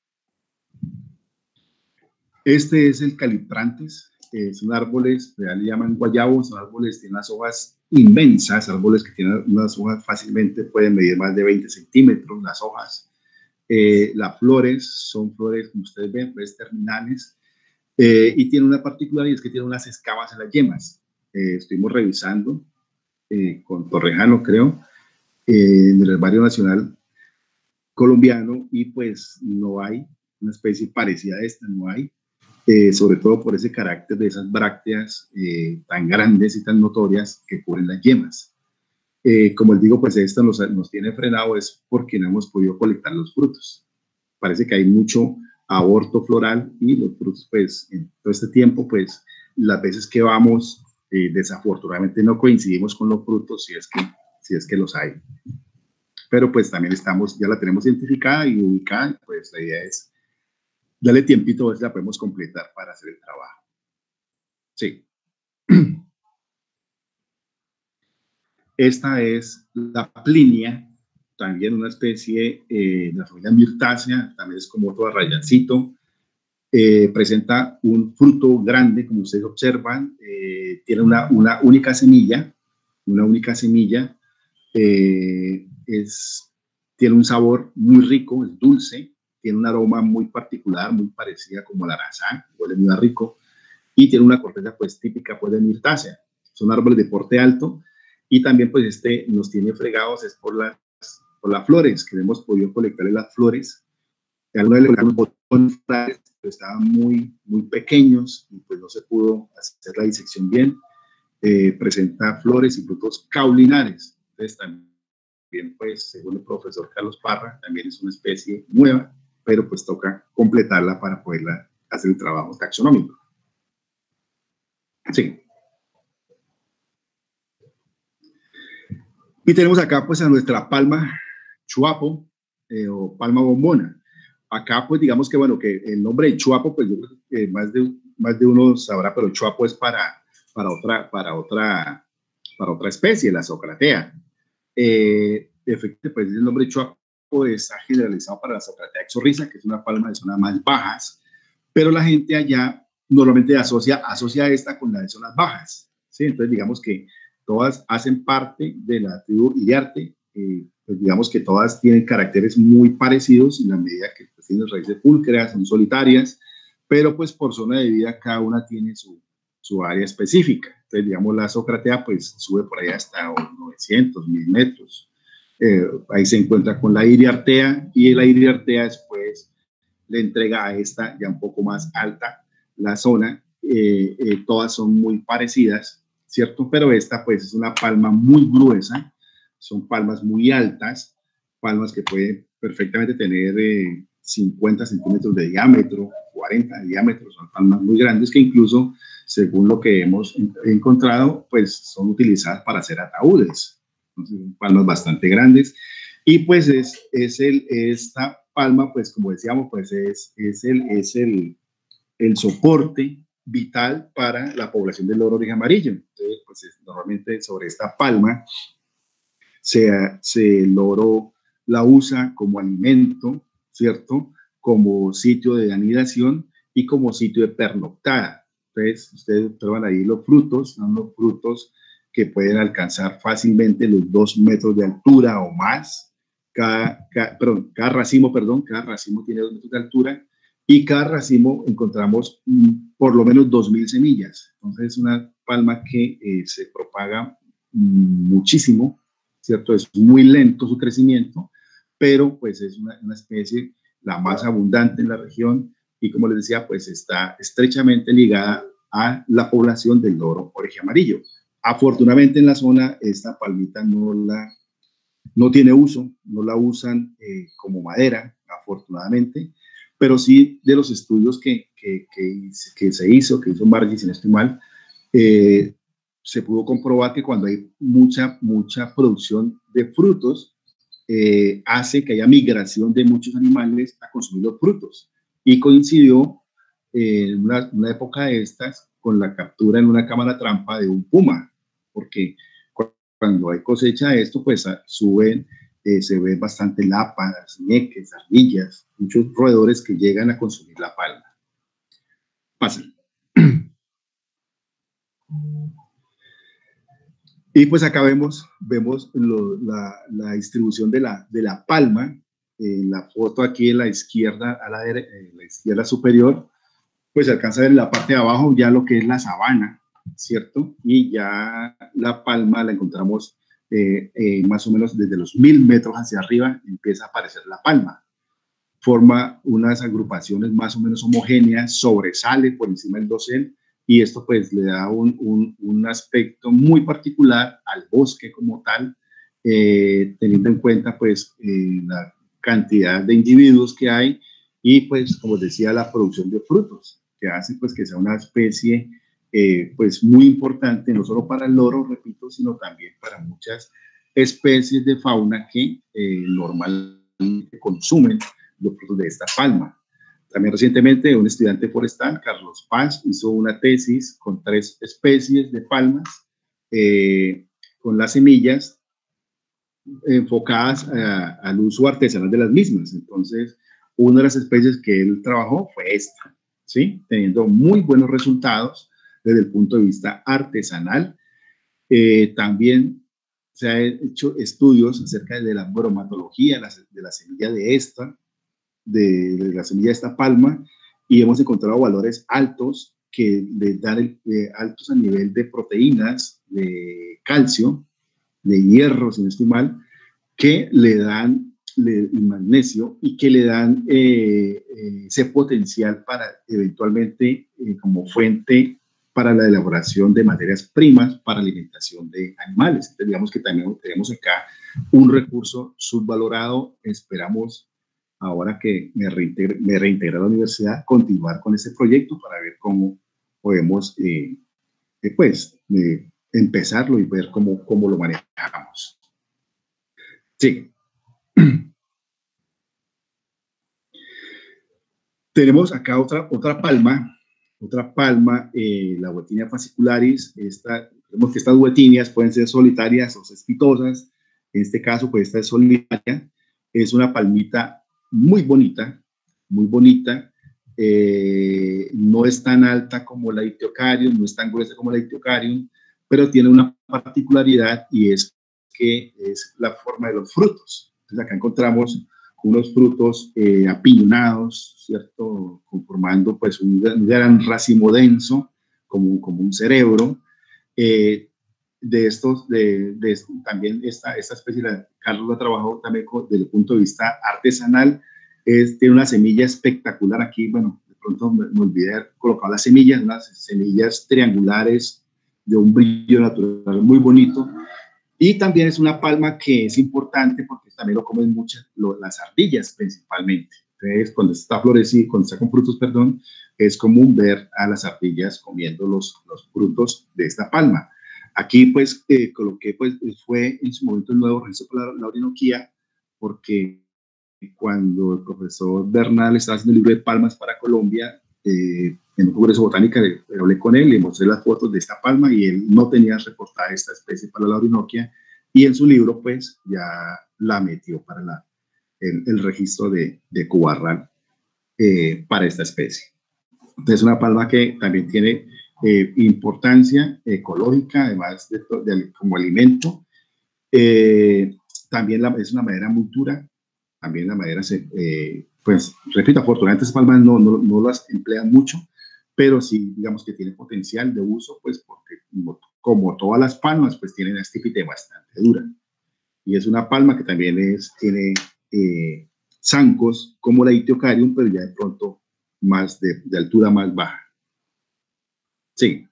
Este es el caliprantes, son árboles, ya le llaman guayabos, son árboles que tienen unas hojas inmensas, árboles que tienen unas hojas fácilmente, pueden medir más de 20 centímetros las hojas. Las flores son flores, como ustedes ven, flores terminales, y tiene una particularidad, es que tiene unas escamas en las yemas. Estuvimos revisando con Torrejano, creo, en el Herbario Nacional colombiano, y pues no hay una especie parecida a esta, no hay, sobre todo por ese carácter de esas brácteas tan grandes y tan notorias que cubren las yemas. Como les digo, pues esta nos tiene frenado es porque no hemos podido colectar los frutos. Parece que hay mucho aborto floral y los frutos, pues en todo este tiempo, pues las veces que vamos, desafortunadamente no coincidimos con los frutos si es que los hay. Pero pues también ya la tenemos identificada y ubicada, pues la idea es darle tiempito a ver si la podemos completar para hacer el trabajo. Sí. Esta es la plinia, también una especie de la familia Myrtaceae, también es como otro arrayancito. Presenta un fruto grande, como ustedes observan, tiene una única semilla, tiene un sabor muy rico, es dulce, tiene un aroma muy particular, muy parecida como la arazán, huele muy rico, y tiene una corteza pues típica pues de Myrtaceae. Son árboles de porte alto, y también pues nos tiene fregados es por las flores, que hemos podido colectarle las flores. Algunos le colocaron botones, pero estaban muy pequeños y pues no se pudo hacer la disección bien. Presenta flores y frutos caulinares. Entonces también, pues, según el profesor Carlos Parra, también es una especie nueva, pero pues toca completarla para poderla hacer el trabajo taxonómico. Sí. Y tenemos acá pues a nuestra palma chuapo o palma bombona. Acá pues digamos que bueno, que el nombre de chuapo pues yo creo que más de uno sabrá, pero chuapo es para otra especie, la socratea. Efectivamente pues el nombre chuapo está generalizado para la socratea exorriza, que es una palma de zonas más bajas, pero la gente allá normalmente asocia esta con la de zonas bajas, ¿sí? Entonces digamos que todas hacen parte de la tribu Iriarte, pues digamos que todas tienen caracteres muy parecidos en la medida que pues, tienen raíces pulcras, son solitarias, pero pues por zona de vida cada una tiene su área específica. Entonces digamos la socratea pues sube por ahí hasta 900, 1000 metros. Ahí se encuentra con la iriartea y la iriartea después le entrega a esta ya un poco más alta la zona. Todas son muy parecidas, ¿cierto? Pero esta pues es una palma muy gruesa, son palmas muy altas, palmas que pueden perfectamente tener 50 centímetros de diámetro, 40 de diámetro, son palmas muy grandes que incluso, según lo que hemos encontrado, pues son utilizadas para hacer ataúdes. Entonces, son palmas bastante grandes y pues esta palma, pues como decíamos, pues es el soporte vital para la población del loro oreja amarillo. Entonces, pues normalmente sobre esta palma el loro la usa como alimento, ¿cierto? Como sitio de anidación y como sitio de pernoctada. Entonces, ustedes observan ahí los frutos, son los frutos que pueden alcanzar fácilmente los 2 metros de altura o más. Cada racimo tiene 2 metros de altura y cada racimo encontramos por lo menos 2000 semillas. Entonces es una palma que se propaga muchísimo, ¿cierto? Es muy lento su crecimiento, pero pues es una especie la más abundante en la región y como les decía, pues está estrechamente ligada a la población del loro oreja amarillo. Afortunadamente en la zona esta palmita no tiene uso, no la usan como madera, afortunadamente, pero sí de los estudios que hizo Margis, si no estoy mal, se pudo comprobar que cuando hay mucha producción de frutos, hace que haya migración de muchos animales a consumir los frutos. Y coincidió en una época de estas con la captura en una cámara trampa de un puma, porque cuando hay cosecha de esto, pues suben, se ven bastante lapas, ñeques, ardillas, muchos roedores que llegan a consumir la palma. Pasen. Y pues acá vemos la distribución de la palma. La foto aquí en la izquierda, la izquierda superior, pues se alcanza a ver en la parte de abajo ya lo que es la sabana, ¿cierto? Y ya la palma la encontramos más o menos desde los 1000 metros hacia arriba, empieza a aparecer la palma. Forma unas agrupaciones más o menos homogéneas, sobresale por encima del dosel, y esto pues le da un aspecto muy particular al bosque como tal, teniendo en cuenta pues la cantidad de individuos que hay y pues como decía la producción de frutos, que hace pues que sea una especie pues muy importante no solo para el loro, repito, sino también para muchas especies de fauna que normalmente consumen los frutos de esta palma. También recientemente un estudiante forestal, Carlos Paz, hizo una tesis con 3 especies de palmas con las semillas enfocadas al uso artesanal de las mismas. Entonces, una de las especies que él trabajó fue esta, ¿sí? Teniendo muy buenos resultados desde el punto de vista artesanal. También se han hecho estudios acerca de la bromatología de la semilla de esta palma, y hemos encontrado valores altos que le dan altos a nivel de proteínas, de calcio, de hierro, si no estoy mal, que le dan magnesio y que le dan ese potencial para eventualmente como fuente para la elaboración de materias primas para alimentación de animales. Entonces, digamos que también tenemos acá un recurso subvalorado. Esperamos, ahora que me reintegré a la universidad, continuar con este proyecto para ver cómo podemos empezarlo y ver cómo lo manejamos. Sí. Tenemos acá otra palma, la Wettinia fascicularis. Vemos que estas wetinias pueden ser solitarias o cespitosas. En este caso, pues esta es solitaria. Es una palmita muy bonita, muy bonita. No es tan alta como la Ictiocarium, no es tan gruesa como la Ictiocarium, pero tiene una particularidad, y es que es la forma de los frutos. Entonces acá encontramos unos frutos apiñonados, ¿cierto? Conformando pues un gran racimo denso, como un cerebro. También esta especie, Carlos la trabajó también desde el punto de vista artesanal. Tiene una semilla espectacular aquí. Bueno, de pronto me olvidé de colocar las semillas, unas semillas triangulares de un brillo natural muy bonito. Y también es una palma que es importante porque también lo comen muchas, las ardillas principalmente. Entonces, cuando está florecido, cuando está con frutos, perdón, es común ver a las ardillas comiendo los frutos de esta palma. Aquí, pues, coloqué, pues, fue en su momento el nuevo registro para la Orinoquía, porque cuando el profesor Bernal estaba haciendo el libro de palmas para Colombia, en un congreso botánica, hablé con él, le mostré las fotos de esta palma y él no tenía reportada esta especie para la Orinoquia, y en su libro pues ya la metió para el registro de Cubarral para esta especie. Entonces es una palma que también tiene importancia ecológica, además como alimento. También es una madera muy dura. También la madera pues, repito, afortunadamente esas palmas no las emplean mucho, pero sí, digamos que tiene potencial de uso, pues, porque como todas las palmas, pues, tienen una estípite bastante dura. Y es una palma que también tiene zancos, como la Ictiocarium, pero ya de pronto más de altura más baja. Sí.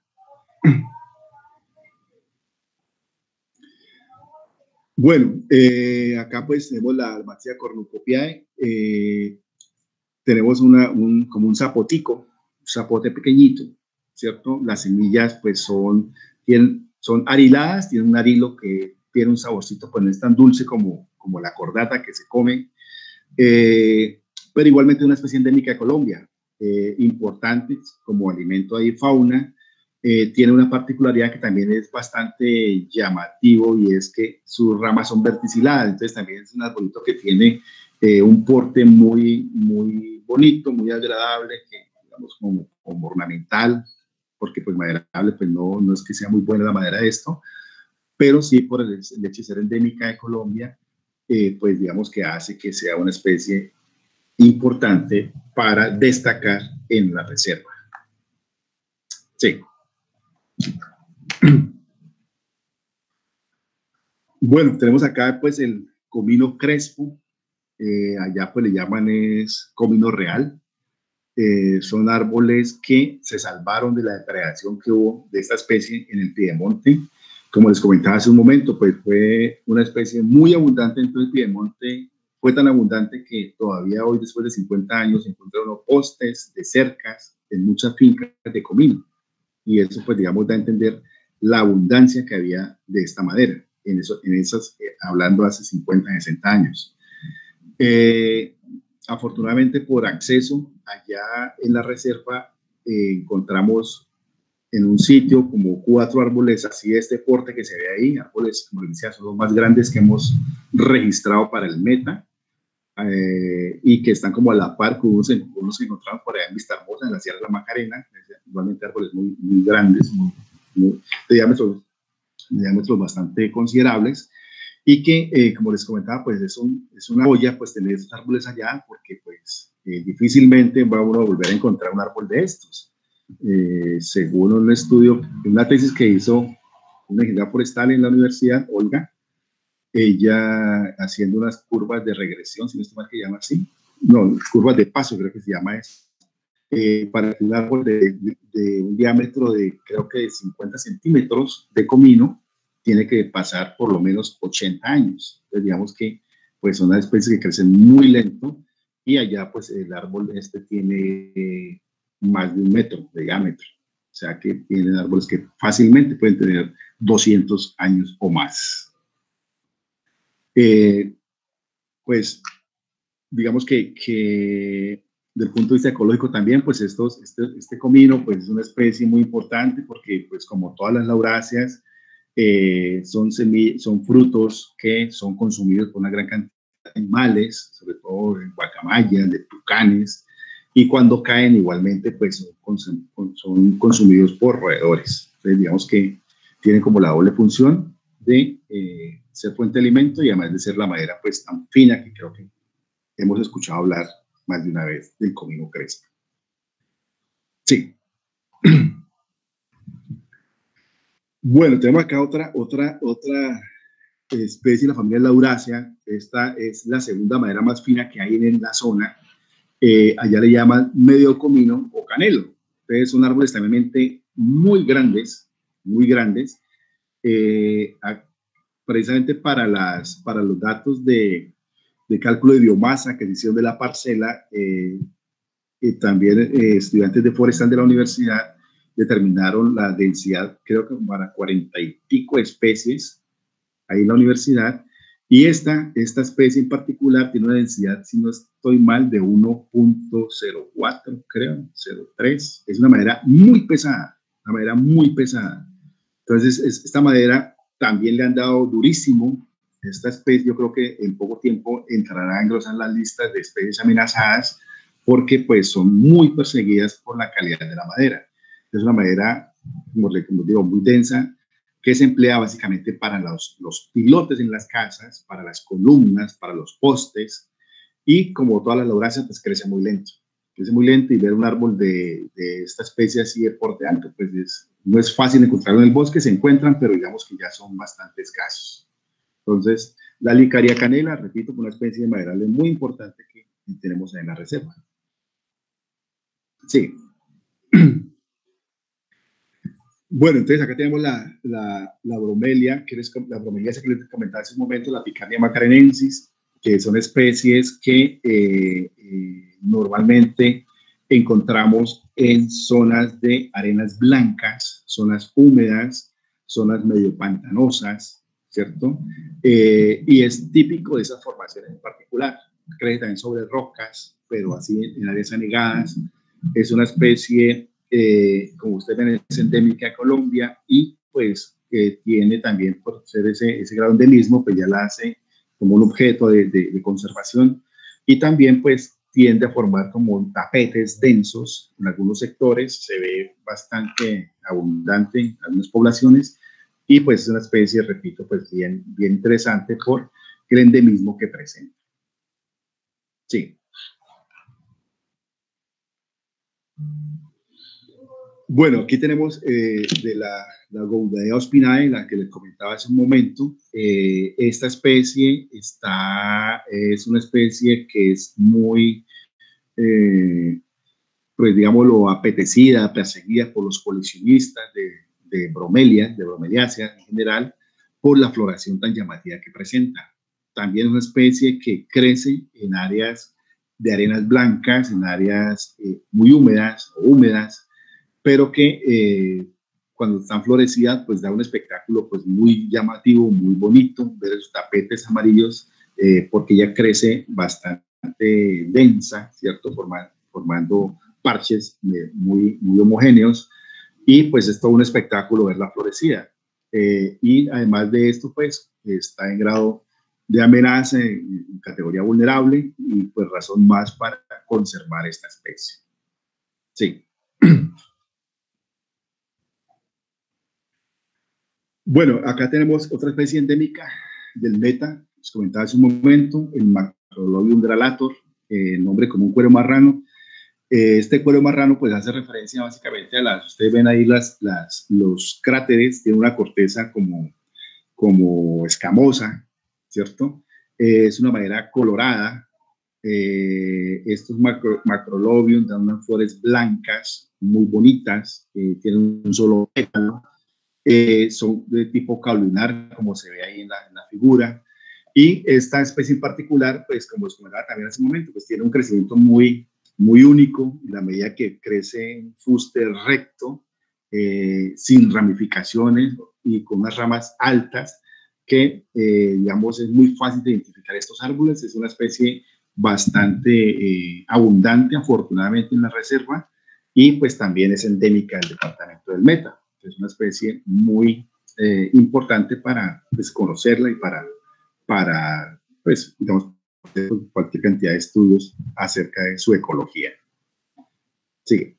Bueno, acá pues tenemos la Almacia cornucopiae. Tenemos como un zapotico, un zapote pequeñito, ¿cierto? Las semillas pues son ariladas, tienen un arilo que tiene un saborcito, pues no es tan dulce como la cordata que se come, pero igualmente una especie endémica de Colombia, importante como alimento de fauna. Tiene una particularidad que también es bastante llamativo, y es que sus ramas son verticiladas. Entonces también es un arbolito que tiene un porte muy, muy bonito, muy agradable, que digamos como ornamental, porque pues maderable pues no es que sea muy buena la madera de esto, pero sí por el hecho de ser endémica de Colombia, pues digamos que hace que sea una especie importante para destacar en la reserva. Sí. Bueno, tenemos acá pues el comino crespo, allá pues le llaman comino real. Son árboles que se salvaron de la depredación que hubo de esta especie en el Piedemonte. Como les comentaba hace un momento, pues fue una especie muy abundante en todo el Piedemonte. Fue tan abundante que todavía hoy, después de 50 años, se encuentran unos postes de cercas en muchas fincas de comino. Y eso, pues, digamos, da a entender la abundancia que había de esta madera, hablando hace 50, 60 años. Afortunadamente, por acceso, allá en la reserva, encontramos en un sitio como 4 árboles así de este porte que se ve ahí, árboles, como les decía, son los más grandes que hemos registrado para el Meta, y que están como a la par con unos que encontramos por allá en Vista Hermosa, en la Sierra de la Macarena, igualmente árboles muy, muy grandes, de diámetros bastante considerables, y que, como les comentaba, pues es una joya pues tener estos árboles allá, porque pues difícilmente va uno a volver a encontrar un árbol de estos. Según un estudio, una tesis que hizo una ingeniera forestal en la universidad, Olga, ella haciendo unas curvas de regresión, si no estoy mal que llama así, no, curvas de paso creo que se llama eso, para un árbol de un diámetro de creo que de 50 centímetros de comino, tiene que pasar por lo menos 80 años. Entonces digamos que pues son unas especies que crecen muy lento y allá pues el árbol tiene más de 1 metro de diámetro. O sea que tienen árboles que fácilmente pueden tener 200 años o más. Pues digamos que desde el punto de vista ecológico también, pues este comino pues es una especie muy importante porque pues como todas las lauráceas son frutos que son consumidos por una gran cantidad de animales, sobre todo de guacamayas, de tucanes, y cuando caen igualmente pues son consumidos por roedores. Entonces digamos que tienen como la doble función de ser fuente de alimento y además de ser la madera pues tan fina que creo que hemos escuchado hablar más de una vez del comino crespo. Sí. Bueno, tenemos acá otra especie, la familia Lauracea. Esta es la segunda madera más fina que hay en la zona. Allá le llaman medio comino o canelo. Entonces son árboles también muy grandes, precisamente para los datos de cálculo de biomasa, adquisición de la parcela. También estudiantes de forestal de la universidad determinaron la densidad, creo que para 40 y pico especies ahí en la universidad, y esta especie en particular tiene una densidad, si no estoy mal, de 1.04, creo, 0.3. Es una madera muy pesada, Entonces, esta madera también le han dado durísimo. Esta especie yo creo que en poco tiempo entrará a engrosar las listas de especies amenazadas porque pues son muy perseguidas por la calidad de la madera. Es una madera, como digo, muy densa, que se emplea básicamente para los pilotes en las casas, para las columnas, para los postes, y como todas las lauráceas, pues crece muy lento y ver un árbol de esta especie así de porte alto, pues no es fácil encontrarlo en el bosque, se encuentran, pero digamos que ya son bastante escasos. Entonces, la Licaria canela, repito, es una especie de maderable muy importante que tenemos en la reserva. Sí. Bueno, entonces acá tenemos la bromelia, la bromelia que les comentaba hace un momento, la Picardia macarenensis, que son especies que normalmente encontramos en zonas de arenas blancas, zonas húmedas, zonas medio pantanosas, ¿cierto? Y es típico de esas formaciones en particular. Crece también sobre rocas, pero así en áreas anegadas. Es una especie, como ustedes ven, es endémica de Colombia y pues tiene también, por ser ese grado de endemismo, pues ya la hace como un objeto de conservación, y también pues tiende a formar como tapetes densos en algunos sectores, se ve bastante abundante en algunas poblaciones, y pues es una especie, repito, pues bien interesante por el endemismo que presenta. Sí. Bueno, aquí tenemos de la Goodea ospinae, la que les comentaba hace un momento. Esta especie es una especie que es muy, pues digámoslo, apetecida, perseguida por los coleccionistas de bromeliáceas en general, por la floración tan llamativa que presenta. También es una especie que crece en áreas de arenas blancas, en áreas muy húmedas, pero que cuando están florecidas, pues da un espectáculo pues muy llamativo, muy bonito, ver esos tapetes amarillos, porque ella crece bastante densa, ¿cierto? Formando parches muy homogéneos, y pues es todo un espectáculo verla florecida. Y además de esto, pues está en grado de amenaza, en categoría vulnerable, y pues razón más para conservar esta especie. Sí. Bueno, acá tenemos otra especie endémica del Meta, les comentaba hace un momento, el Macrolobium gralator, nombre común cuero marrano. Este cuero marrano pues hace referencia básicamente a ustedes ven ahí los cráteres, tiene una corteza como escamosa, ¿cierto? Es una madera colorada. Estos macrolobium dan unas flores blancas muy bonitas, tienen un solo pétalo, son de tipo caulinar, como se ve ahí en la figura. Y esta especie en particular, pues como os comentaba también hace un momento, pues tiene un crecimiento muy único, en la medida que crece en fuste recto, sin ramificaciones y con unas ramas altas, que digamos es muy fácil de identificar estos árboles. Es una especie bastante abundante, afortunadamente, en la reserva, y pues también es endémica del departamento del Meta. Es una especie muy importante para pues, conocerla y para pues, digamos, cualquier cantidad de estudios acerca de su ecología. Sigue.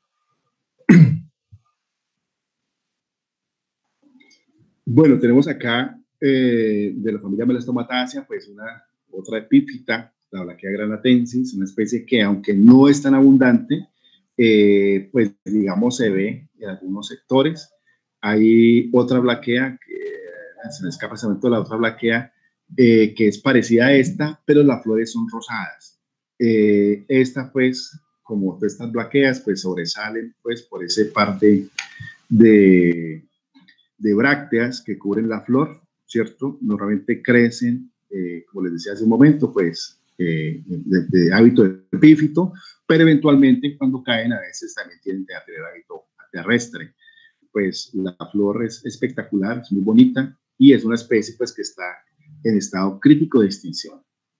Bueno, tenemos acá de la familia Melastomataceae, pues otra epífita, la Blaquea granatensis, una especie que aunque no es tan abundante, pues digamos se ve en algunos sectores. Hay otra blaquea, que se me escapa ese momento, la otra blaquea, que es parecida a esta, pero las flores son rosadas. Esta pues, como estas blaqueas, pues sobresalen pues por ese par de brácteas que cubren la flor, ¿cierto? Normalmente crecen, como les decía hace un momento, pues de hábito epífito, pero eventualmente cuando caen a veces también tienden a tener hábito terrestre. Pues la flor es espectacular, es muy bonita y es una especie pues que está en estado crítico de extinción.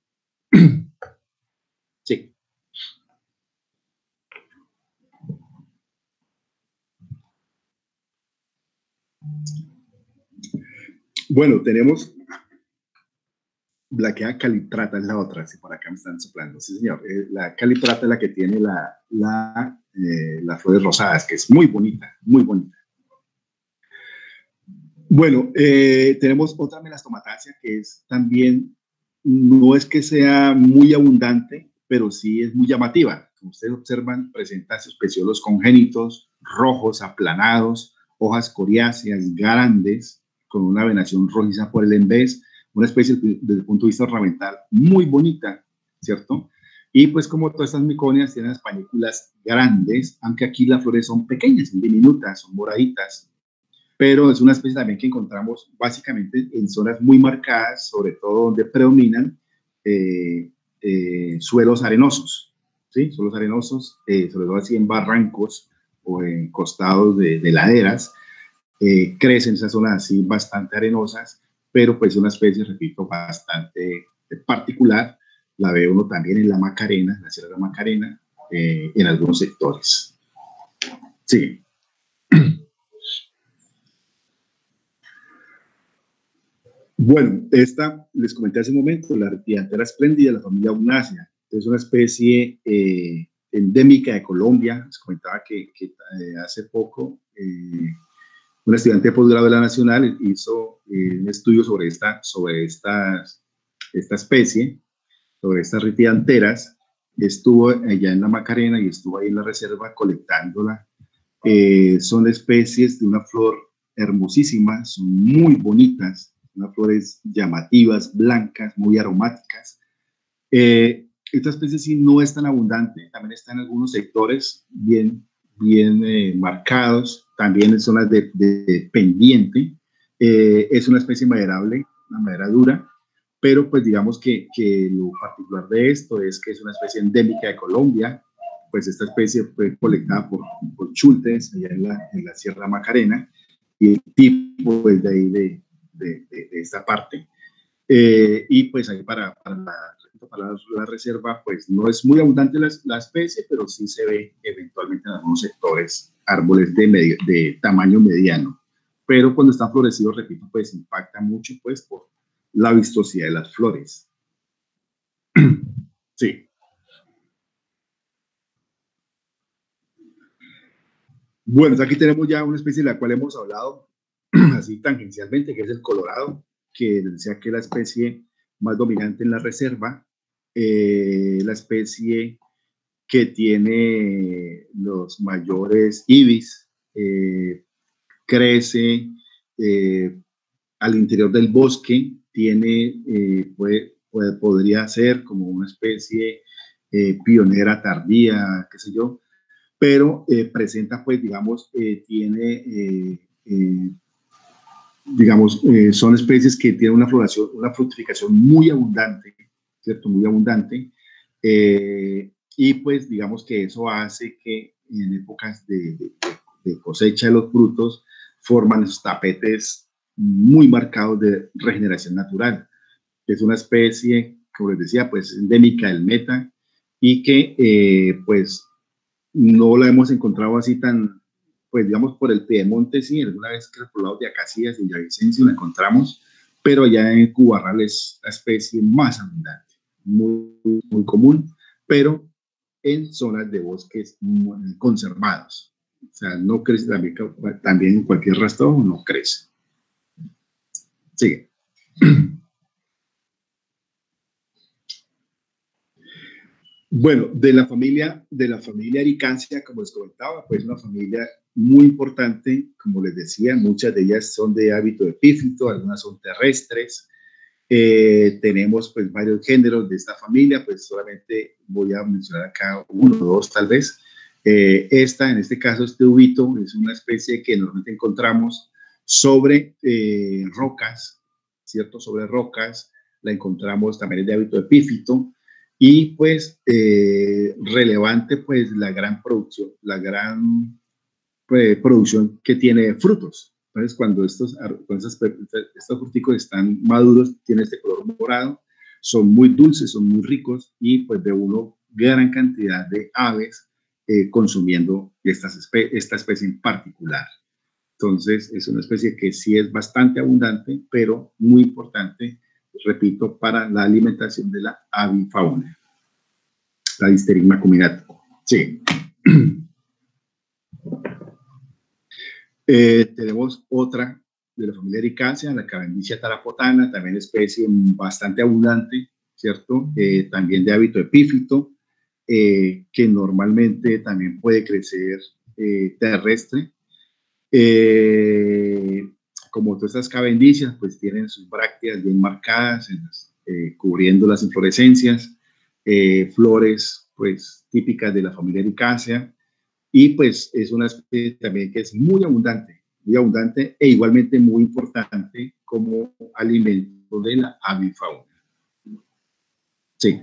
Sí. Bueno, tenemos Blaquea caliprata, es la otra, si por acá me están soplando. Sí, señor. La caliprata es la que tiene las flores rosadas, que es muy bonita, muy bonita. Bueno, tenemos otra Melastomataceae que es también, no es que sea muy abundante, pero sí es muy llamativa. Como ustedes observan, presenta sus pecíolos congénitos, rojos, aplanados, hojas coriáceas, grandes, con una venación rojiza por el embés, una especie desde el punto de vista ornamental muy bonita, ¿cierto? Y pues como todas estas miconias tienen las panículas grandes, aunque aquí las flores son pequeñas, son diminutas, son moraditas, pero es una especie también que encontramos básicamente en zonas muy marcadas, sobre todo donde predominan suelos arenosos, ¿sí? Suelos arenosos, sobre todo así en barrancos o en costados de laderas, crecen esas zonas así bastante arenosas, pero pues una especie, repito, bastante particular. La ve uno también en la Macarena, en la Sierra de la Macarena, en algunos sectores. Sí. Bueno, esta, les comenté hace un momento, la Artianthera espléndida, la familia Aunácea. Es una especie endémica de Colombia. Les comentaba que hace poco un estudiante de posgrado de la Nacional hizo un estudio sobre esta especie, sobre estas ritianteras. Estuvo allá en la Macarena y estuvo ahí en la reserva colectándola. Son especies de una flor hermosísima, son muy bonitas, unas flores llamativas, blancas, muy aromáticas. Esta especie sí no es tan abundante, también está en algunos sectores bien marcados, también en zonas de pendiente. Es una especie maderable, una madera dura, pero pues digamos que lo particular de esto es que es una especie endémica de Colombia. Pues esta especie fue colectada por chultes allá en la Sierra Macarena, y el tipo pues de ahí de esta parte. Y pues ahí para la reserva pues no es muy abundante la especie, pero sí se ve eventualmente en algunos sectores árboles de tamaño mediano. Pero cuando están florecidos, repito, pues impacta mucho pues por la vistosidad de las flores. Sí. Bueno, aquí tenemos ya una especie de la cual hemos hablado así tangencialmente, que es el colorado, que decía que es la especie más dominante en la reserva, la especie que tiene los mayores ibis, crece al interior del bosque, podría ser como una especie pionera tardía, qué sé yo, pero presenta, pues, digamos, son especies que tienen una floración, una fructificación muy abundante, ¿cierto? Muy abundante. Y pues digamos que eso hace que en épocas de cosecha de los frutos forman esos tapetes muy marcados de regeneración natural. Es una especie, como les decía, pues endémica del Meta y que pues no la hemos encontrado así tan, pues digamos por el Piedemonte, sí, alguna vez que por lados de Acacias y Villavicencio la encontramos, pero ya en Cubarral es la especie más abundante, muy común, pero en zonas de bosques conservados. O sea, no crece también en cualquier rastro, no crece. Sigue. Bueno, de la familia Ericaceae, como les comentaba, pues una familia muy importante, como les decía, muchas de ellas son de hábito epífito, algunas son terrestres. Tenemos pues varios géneros de esta familia, pues solamente voy a mencionar acá uno o dos tal vez. En este caso, este ubito es una especie que normalmente encontramos sobre rocas, ¿cierto? Sobre rocas, la encontramos también de hábito epífito y pues relevante pues la gran producción que tiene de frutos. Entonces, cuando estos fruticos están maduros, tienen este color morado, son muy dulces, son muy ricos y pues de uno gran cantidad de aves consumiendo esta especie en particular. Entonces, es una especie que sí es bastante abundante, pero muy importante, repito, para la alimentación de la avifauna. La Listerine acuminatum. Sí. Tenemos otra de la familia Ericaceae, la Cavendicia tarapotana, también especie bastante abundante, ¿cierto? También de hábito epífito, que normalmente también puede crecer terrestre. Como todas estas Cavendicias, pues tienen sus brácteas bien marcadas, cubriendo las inflorescencias, flores pues típicas de la familia Ericaceae. Y pues es una especie también que es muy abundante e igualmente muy importante como alimento de la avifauna. Sí.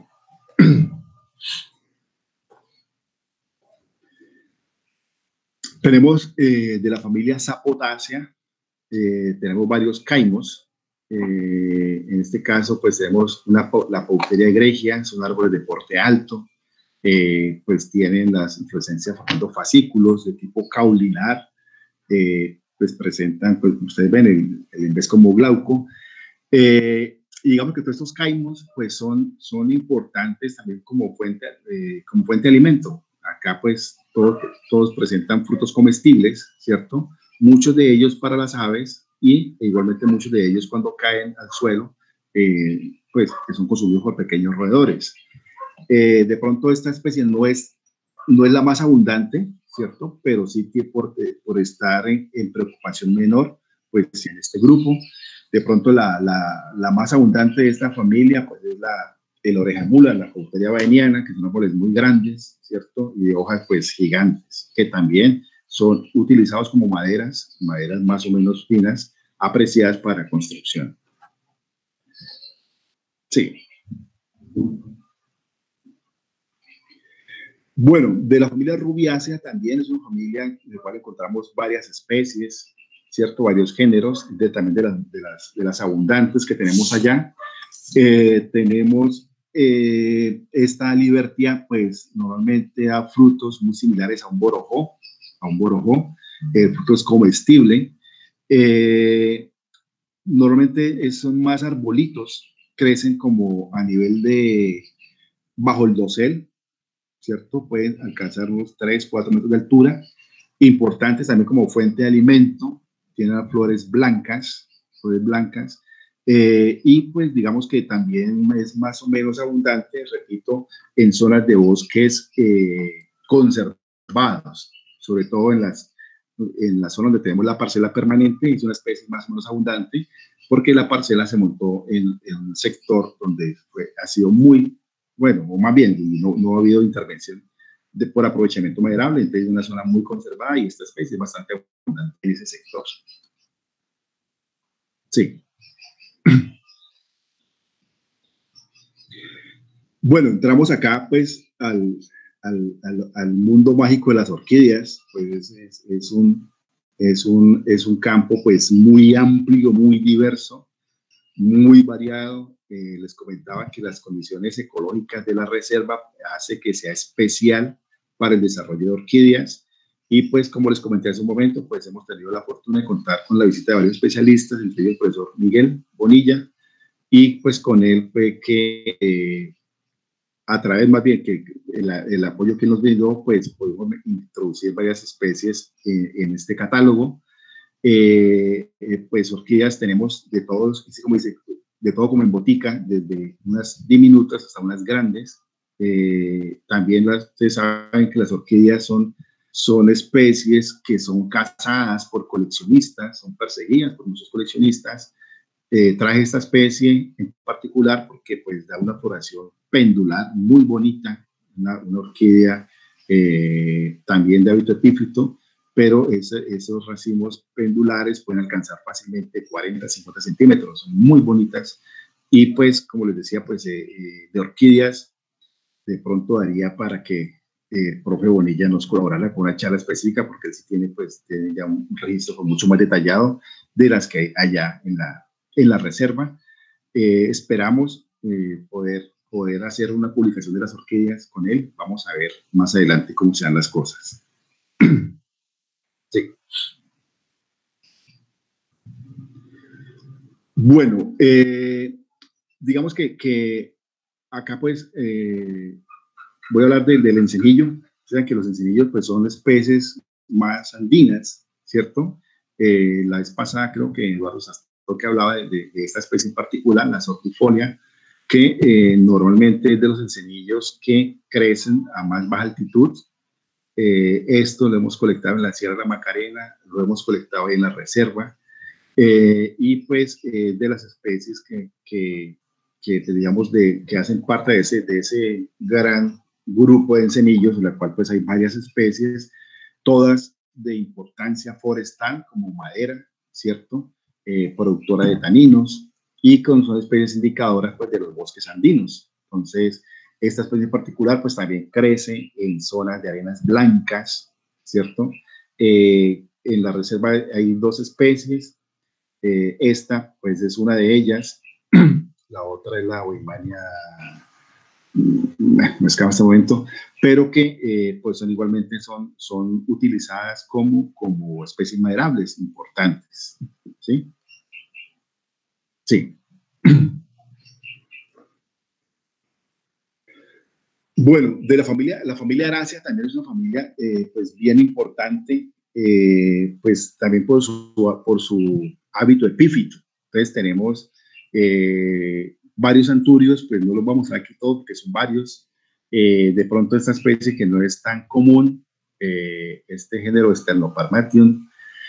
Tenemos de la familia Sapotaceae, tenemos varios caimos. En este caso, pues tenemos la Pauteria egregia, son árboles de porte alto. Pues tienen las inflorescencias formando fascículos de tipo caulinar, pues presentan, pues ustedes ven, el en vez como glauco. Y digamos que todos estos caimos pues son importantes también como fuente de alimento. Acá pues todos presentan frutos comestibles, ¿cierto? Muchos de ellos para las aves y igualmente muchos de ellos cuando caen al suelo, pues que son consumidos por pequeños roedores. De pronto esta especie no es la más abundante, ¿cierto? Pero sí que por estar en preocupación menor, pues en este grupo. De pronto la más abundante de esta familia, pues es el orejamula, la Pauteria baeniana, que son árboles muy grandes, ¿cierto? Y de hojas pues gigantes, que también son utilizados como maderas más o menos finas, apreciadas para construcción. Sí. Bueno, de la familia Rubiacea también es una familia en la cual encontramos varias especies, ¿cierto? Varios géneros, también de las abundantes que tenemos allá. Tenemos esta Libertia, pues normalmente da frutos muy similares a un borojó. El fruto es comestible. Normalmente son más arbolitos, crecen como a nivel bajo el dosel, ¿cierto? Pueden alcanzar unos 3, 4 metros de altura. Importantes también como fuente de alimento, tienen flores blancas, y pues digamos que también es más o menos abundante, repito, en zonas de bosques conservados, sobre todo en en la zona donde tenemos la parcela permanente, es una especie más o menos abundante, porque la parcela se montó en un sector donde ha sido muy, bueno, o más bien, no ha habido intervención por aprovechamiento maderable, entonces es una zona muy conservada y esta especie es bastante abundante en ese sector. Sí. Bueno, entramos acá pues al mundo mágico de las orquídeas, pues es un campo pues muy amplio, muy diverso, muy variado. Les comentaba que las condiciones ecológicas de la reserva hace que sea especial para el desarrollo de orquídeas. Y pues como les comenté hace un momento, pues hemos tenido la fortuna de contar con la visita de varios especialistas, entre ellos el profesor Miguel Bonilla, y pues con él fue que a través más bien que el apoyo que nos brindó, pues pudimos introducir varias especies en este catálogo. Pues orquídeas tenemos de todos, así como dice, de todo como en botica, desde unas diminutas hasta unas grandes. También ustedes saben que las orquídeas son especies que son cazadas por coleccionistas, son perseguidas por muchos coleccionistas. Traje esta especie en particular porque pues da una floración pendular muy bonita, una orquídea también de hábito epífito, pero esos racimos pendulares pueden alcanzar fácilmente 40, 50 centímetros, son muy bonitas. Y pues, como les decía, pues de orquídeas, de pronto daría para que el profe Bonilla nos colaborara con una charla específica, porque él sí tiene ya un registro mucho más detallado de las que hay allá en la reserva. Esperamos poder hacer una publicación de las orquídeas con él. Vamos a ver más adelante cómo se dan las cosas. Sí. Bueno, digamos que acá pues voy a hablar del encenillo. Saben que los encenillos pues son especies más andinas, ¿cierto? La vez pasada creo que Eduardo Sastro que hablaba de esta especie en particular, la sortifolia, que normalmente es de los encenillos que crecen a más baja altitud. Esto lo hemos colectado en la Sierra de la Macarena, lo hemos colectado en la reserva, y pues de las especies que digamos que hacen parte de ese gran grupo de encenillos, en la cual pues hay varias especies, todas de importancia forestal como madera, ¿cierto? Productora de taninos, y son especies indicadoras pues de los bosques andinos. Entonces, esta especie en particular pues también crece en zonas de arenas blancas, ¿cierto? En la reserva hay dos especies, esta pues es una de ellas, la otra es la Weimania, me escapa en este momento, pero que pues igualmente son utilizadas como especies maderables importantes, ¿sí? Sí. Bueno, de la familia Aracia también es una familia pues bien importante, pues también por su hábito epífito. Entonces tenemos varios anturios, pues no los vamos a mostrar aquí todos porque son varios. De pronto esta especie que no es tan común, este género Sternoparmatium,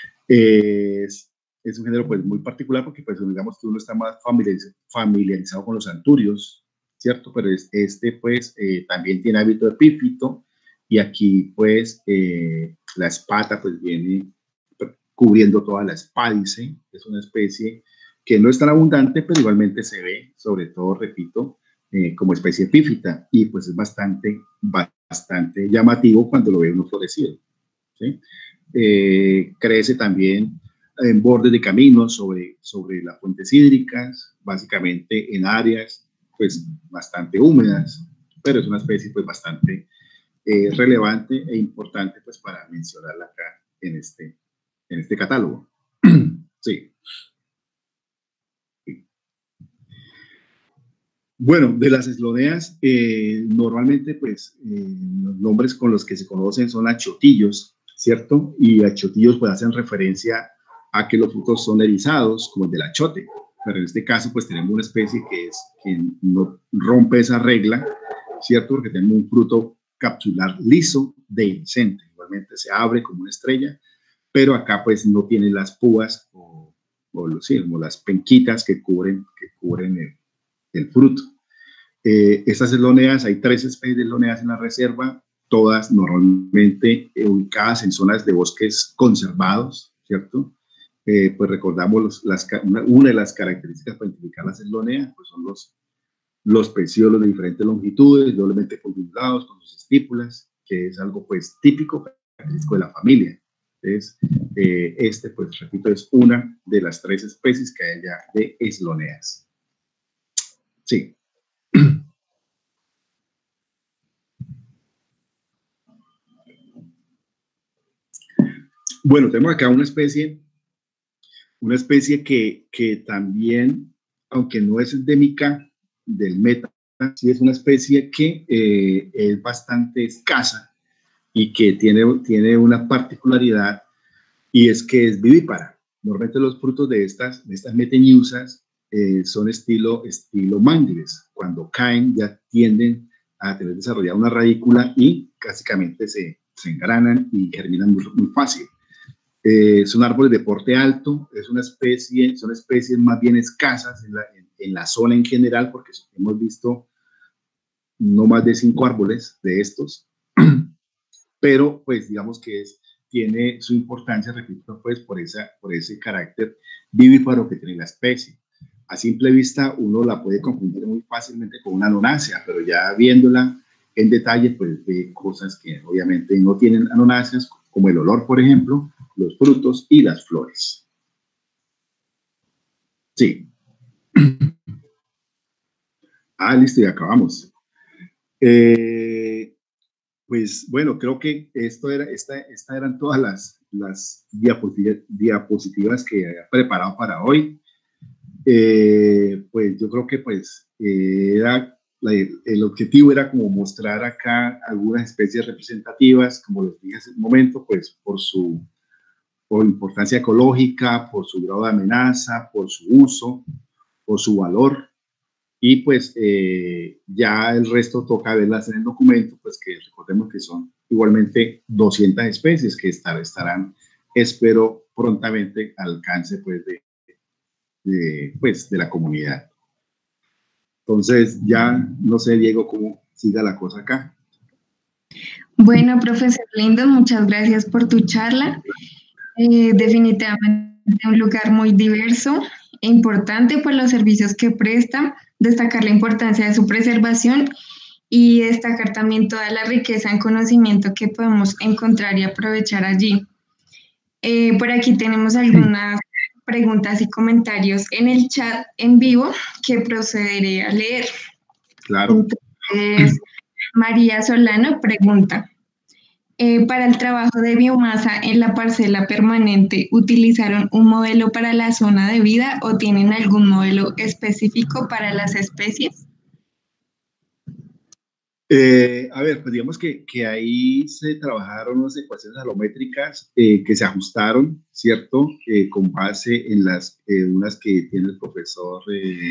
es un género pues muy particular porque pues digamos que uno está más familiarizado con los anturios, ¿cierto? Pero este pues también tiene hábito epífito, y aquí pues la espata pues viene cubriendo toda la espádice. Es una especie que no es tan abundante, pero igualmente se ve, sobre todo, repito, como especie epífita, y pues es bastante llamativo cuando lo ve uno florecido, ¿sí? Crece también en bordes de caminos, sobre las fuentes hídricas, básicamente en áreas pues bastante húmedas, pero es una especie pues bastante relevante e importante pues para mencionarla acá en este catálogo. Sí. Bueno, de las esloneas, normalmente pues los nombres con los que se conocen son achotillos, ¿cierto? Y achotillos pues hacen referencia a que los frutos son erizados, como el del achote, pero en este caso pues tenemos una especie que no rompe esa regla, ¿cierto? Porque tenemos un fruto capsular liso, dehiscente, igualmente se abre como una estrella, pero acá pues no tiene las púas sí, como las penquitas que cubren el fruto. Estas esloneas, hay 3 especies de esloneas en la reserva, todas normalmente ubicadas en zonas de bosques conservados, ¿cierto? Pues recordamos una de las características para identificar las esloneas, pues son los pecíolos de diferentes longitudes, doblemente configurados con sus estípulas, que es algo pues típico, característico de la familia. Entonces, pues repito, es una de las 3 especies que hay allá de esloneas. Sí. Bueno, tenemos acá una especie que también, aunque no es endémica del Meta, sí es una especie que es bastante escasa y que tiene una particularidad, y es que es vivípara. Normalmente los frutos de estas metañusas son estilo mándiles. Cuando caen ya tienden a tener desarrollada una radícula y básicamente se engranan y germinan muy fácil. Son árboles de porte alto, son especies más bien escasas en la zona en general, porque hemos visto no más de 5 árboles de estos, pero pues digamos que tiene su importancia, repito, pues por ese carácter vivíparo que tiene la especie. A simple vista uno la puede confundir muy fácilmente con una anonácea, pero ya viéndola en detalle, pues ve cosas que obviamente no tienen anonáceas, como el olor, por ejemplo, los frutos y las flores. Sí. Listo, y acabamos. Pues bueno, creo que estas eran todas las diapositivas que he preparado para hoy. Pues yo creo que pues el objetivo era como mostrar acá algunas especies representativas, como les dije hace un momento, pues por importancia ecológica, por su grado de amenaza, por su uso, por su valor. Y pues ya el resto toca verlas en el documento, pues que recordemos que son igualmente 200 especies que estarán, espero, prontamente al alcance pues de la comunidad. Entonces ya no sé, Diego, cómo siga la cosa acá. Bueno, profesor Lindo, muchas gracias por tu charla. Definitivamente un lugar muy diverso e importante por los servicios que presta, destacar la importancia de su preservación y destacar también toda la riqueza en conocimiento que podemos encontrar y aprovechar allí. Por aquí tenemos algunas preguntas y comentarios en el chat en vivo que procederé a leer. Claro. Entonces, María Solano pregunta, para el trabajo de biomasa en la parcela permanente, ¿utilizaron un modelo para la zona de vida o tienen algún modelo específico para las especies? A ver, pues digamos que ahí se trabajaron unas ecuaciones alométricas que se ajustaron, ¿cierto? Con base en unas que tiene el profesor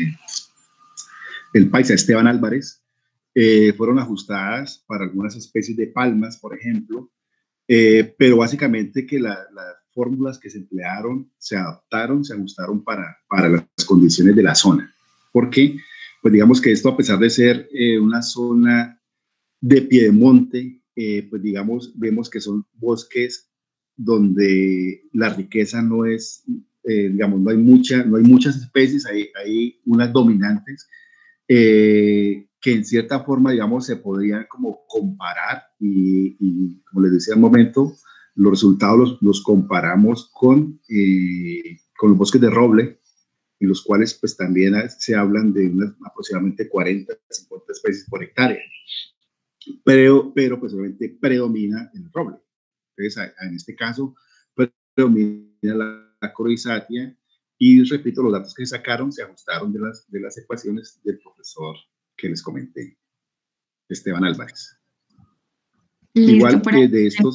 el paisa Esteban Álvarez, fueron ajustadas para algunas especies de palmas, por ejemplo, pero básicamente que las fórmulas que se emplearon se adaptaron, se ajustaron para las condiciones de la zona. ¿Por qué? Pues digamos que esto, a pesar de ser una zona de piedemonte, pues digamos, vemos que son bosques donde la riqueza no es, digamos, no hay muchas especies, hay unas dominantes que en cierta forma, digamos, se podrían como comparar y como les decía al momento, los resultados los comparamos con los bosques de roble, en los cuales pues también se hablan de aproximadamente 40, 50 especies por hectárea. Pero pues obviamente predomina el roble. Entonces, en este caso, predomina la corizácea, y repito, los datos que sacaron se ajustaron de las ecuaciones del profesor que les comenté, Esteban Álvarez. Listo, igual que de esto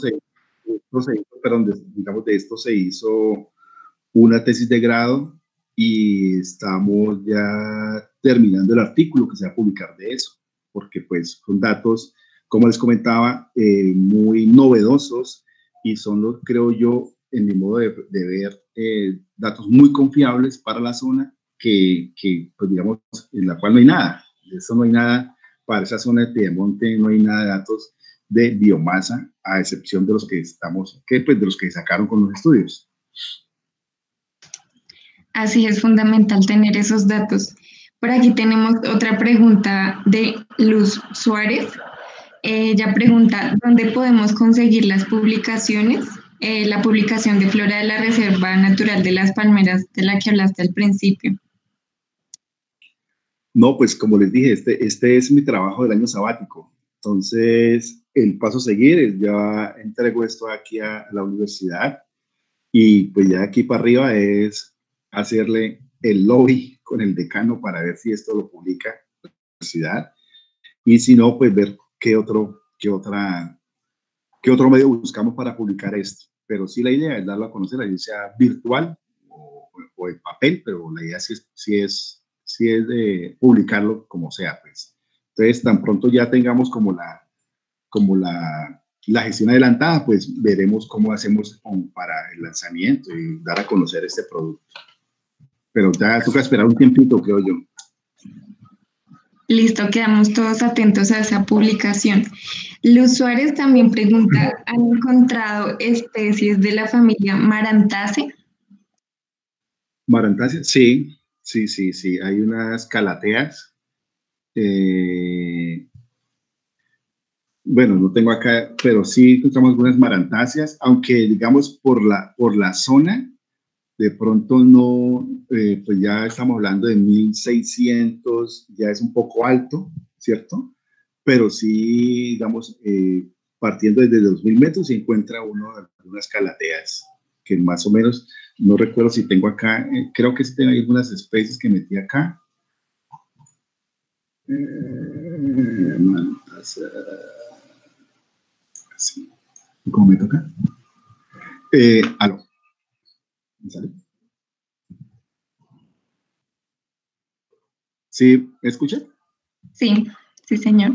se hizo una tesis de grado y estamos ya terminando el artículo que se va a publicar de eso, porque pues son datos, como les comentaba, muy novedosos y son los, creo yo, en mi modo de ver, datos muy confiables para la zona que, pues digamos, en la cual no hay nada. De eso no hay nada para esa zona de Piedemonte, no hay nada de datos de biomasa, a excepción de los que pues de los que sacaron con los estudios. Así es fundamental tener esos datos. Por aquí tenemos otra pregunta de Luz Suárez. Ella pregunta, ¿dónde podemos conseguir las publicaciones? La publicación de Flora de la Reserva Natural de las Palmeras, de la que hablaste al principio. No, pues como les dije, este es mi trabajo del año sabático. Entonces, el paso a seguir es ya entrego esto aquí a la universidad y pues ya aquí para arriba es hacerle el lobby con el decano para ver si esto lo publica la universidad y si no, pues ver qué otro medio buscamos para publicar esto. Pero sí la idea es darlo a conocer, ya sea virtual o en papel, pero la idea sí es de publicarlo como sea, pues. Entonces, tan pronto ya tengamos como la gestión adelantada, pues veremos cómo hacemos para el lanzamiento y dar a conocer este producto. Pero ya toca esperar un tiempito, creo yo. Listo, quedamos todos atentos a esa publicación. Luz Suárez también pregunta, ¿han encontrado especies de la familia Marantaceae? Marantaceae, sí. Hay unas calateas. Bueno, no tengo acá, pero sí encontramos algunas marantáceas, aunque digamos por la zona, de pronto no, pues ya estamos hablando de 1600, ya es un poco alto, ¿cierto? Pero sí, digamos, partiendo desde 2000 metros se encuentra unas calateas, que más o menos, no recuerdo si tengo acá, creo que sí tengo algunas especies que metí acá. ¿Cómo me toca? Aló. ¿Me sale? ¿Sí? ¿Me escucha? Sí, sí, señor.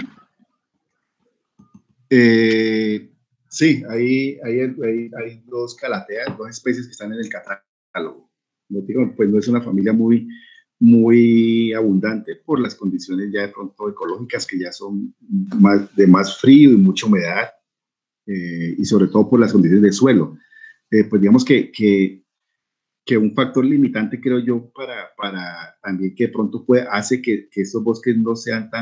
Sí, hay dos calateas, dos especies que están en el catálogo. No digo, pues no es una familia muy abundante por las condiciones ya de pronto ecológicas que ya son de más frío y mucha humedad, y sobre todo por las condiciones de suelo. Pues digamos que un factor limitante, creo yo, para también que de pronto hace que estos bosques no sean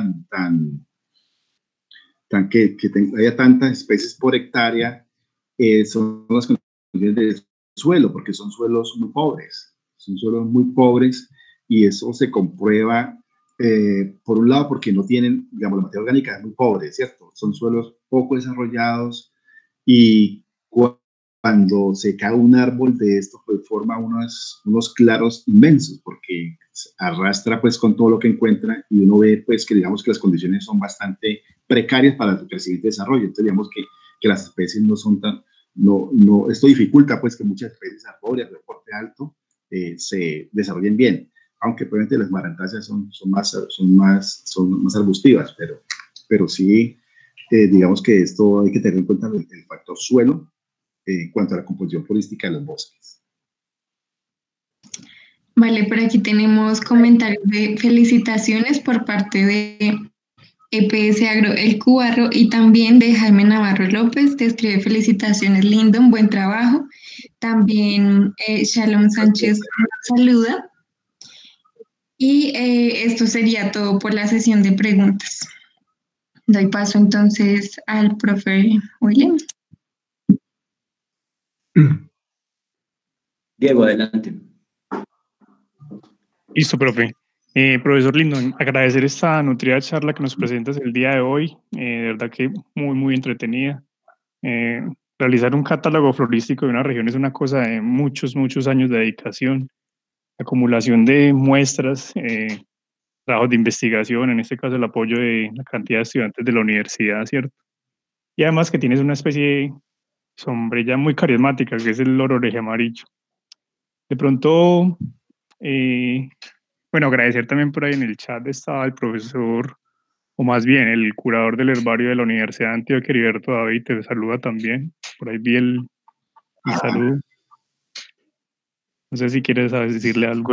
que haya tantas especies por hectárea, son las condiciones del suelo, porque son suelos muy pobres, y eso se comprueba, por un lado, porque no tienen, digamos, la materia orgánica es muy pobre, ¿cierto? Son suelos poco desarrollados, y cuando se cae un árbol de esto, pues forma unos claros inmensos, porque arrastra pues con todo lo que encuentra, y uno ve pues que digamos que las condiciones son bastante precarias para su crecimiento y desarrollo. Entonces digamos que las especies no son esto dificulta pues que muchas especies arbóreas de porte alto se desarrollen bien, aunque probablemente las marantáceas son más arbustivas, pero sí, digamos que esto hay que tener en cuenta el factor suelo en cuanto a la composición florística de los bosques. Vale, por aquí tenemos comentarios de felicitaciones por parte de EPS Agro El Cubarro y también de Jaime Navarro López. Te escribe felicitaciones, lindo, un buen trabajo. También Shalom Sánchez saluda. Y esto sería todo por la sesión de preguntas. Doy paso entonces al profe William. Diego, adelante. Listo, profe. Profesor Lindon, agradecer esta nutrida charla que nos presentas el día de hoy. De verdad que muy entretenida. Realizar un catálogo florístico de una región es una cosa de muchos años de dedicación, acumulación de muestras, trabajos de investigación, en este caso el apoyo de la cantidad de estudiantes de la universidad, ¿cierto? Y además que tienes una especie de sombrilla muy carismática, que es el loro oreja amarillo. De pronto, bueno, agradecer también por ahí en el chat estaba el profesor, o más bien el curador del herbario de la Universidad de Antioquia, Heriberto David, te saluda también. Por ahí vi el saludo. No sé si quieres decirle algo.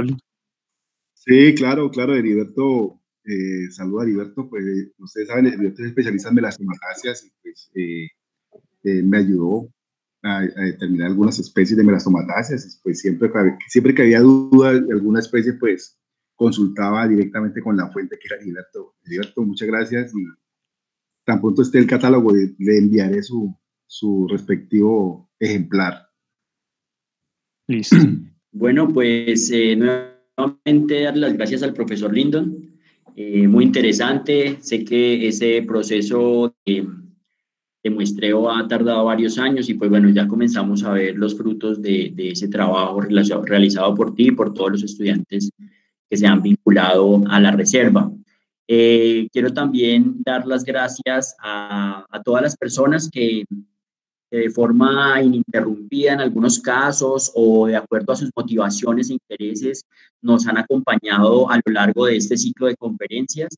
Sí, claro, Heriberto, saluda a Heriberto, pues ustedes saben, Heriberto es especialista en melastomatáceas y pues me ayudó a determinar algunas especies de melastomatáceas, pues siempre que había duda de alguna especie, pues consultaba directamente con la fuente que era Heriberto. Heriberto, muchas gracias y tan pronto esté el catálogo le enviaré su respectivo ejemplar. Listo. Bueno, pues nuevamente dar las gracias al profesor Lindon. Muy interesante. Sé que ese proceso de muestreo ha tardado varios años y pues bueno, ya comenzamos a ver los frutos de ese trabajo realizado por ti y por todos los estudiantes que se han vinculado a la reserva. Quiero también dar las gracias a todas las personas que de forma ininterrumpida en algunos casos o de acuerdo a sus motivaciones e intereses nos han acompañado a lo largo de este ciclo de conferencias.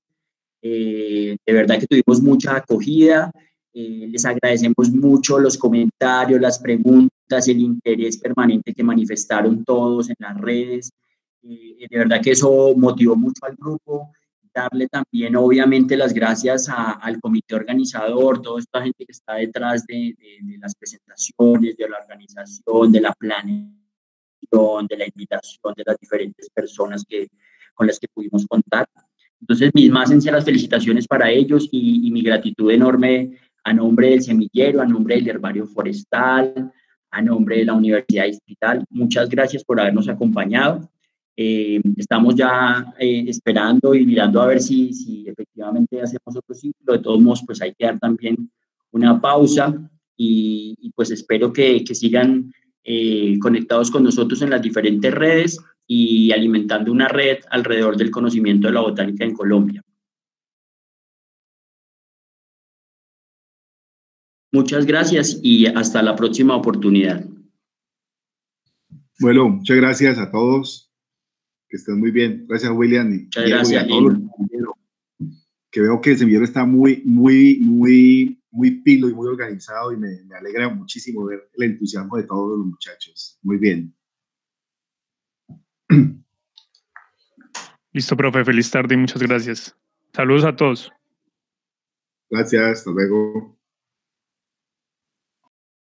De verdad que tuvimos mucha acogida. Les agradecemos mucho los comentarios, las preguntas, el interés permanente que manifestaron todos en las redes. De verdad que eso motivó mucho al grupo. Darle también, obviamente, las gracias al comité organizador, toda esta gente que está detrás de las presentaciones, de la organización, de la planeación, de la invitación de las diferentes personas con las que pudimos contar. Entonces, mis más sinceras felicitaciones para ellos y mi gratitud enorme a nombre del semillero, a nombre del herbario forestal, a nombre de la Universidad Distrital. Muchas gracias por habernos acompañado. Estamos ya esperando y mirando a ver si efectivamente hacemos otro ciclo. De todos modos, pues hay que dar también una pausa y pues espero que sigan conectados con nosotros en las diferentes redes y alimentando una red alrededor del conocimiento de la botánica en Colombia. Muchas gracias y hasta la próxima oportunidad. Bueno, muchas gracias a todos. Que estén muy bien. Gracias, William. Y muchas Diego, gracias, y a todos los que veo que el semillero está muy pilo y muy organizado y me alegra muchísimo ver el entusiasmo de todos los muchachos. Muy bien. Listo, profe. Feliz tarde y muchas gracias. Saludos a todos. Gracias. Hasta luego.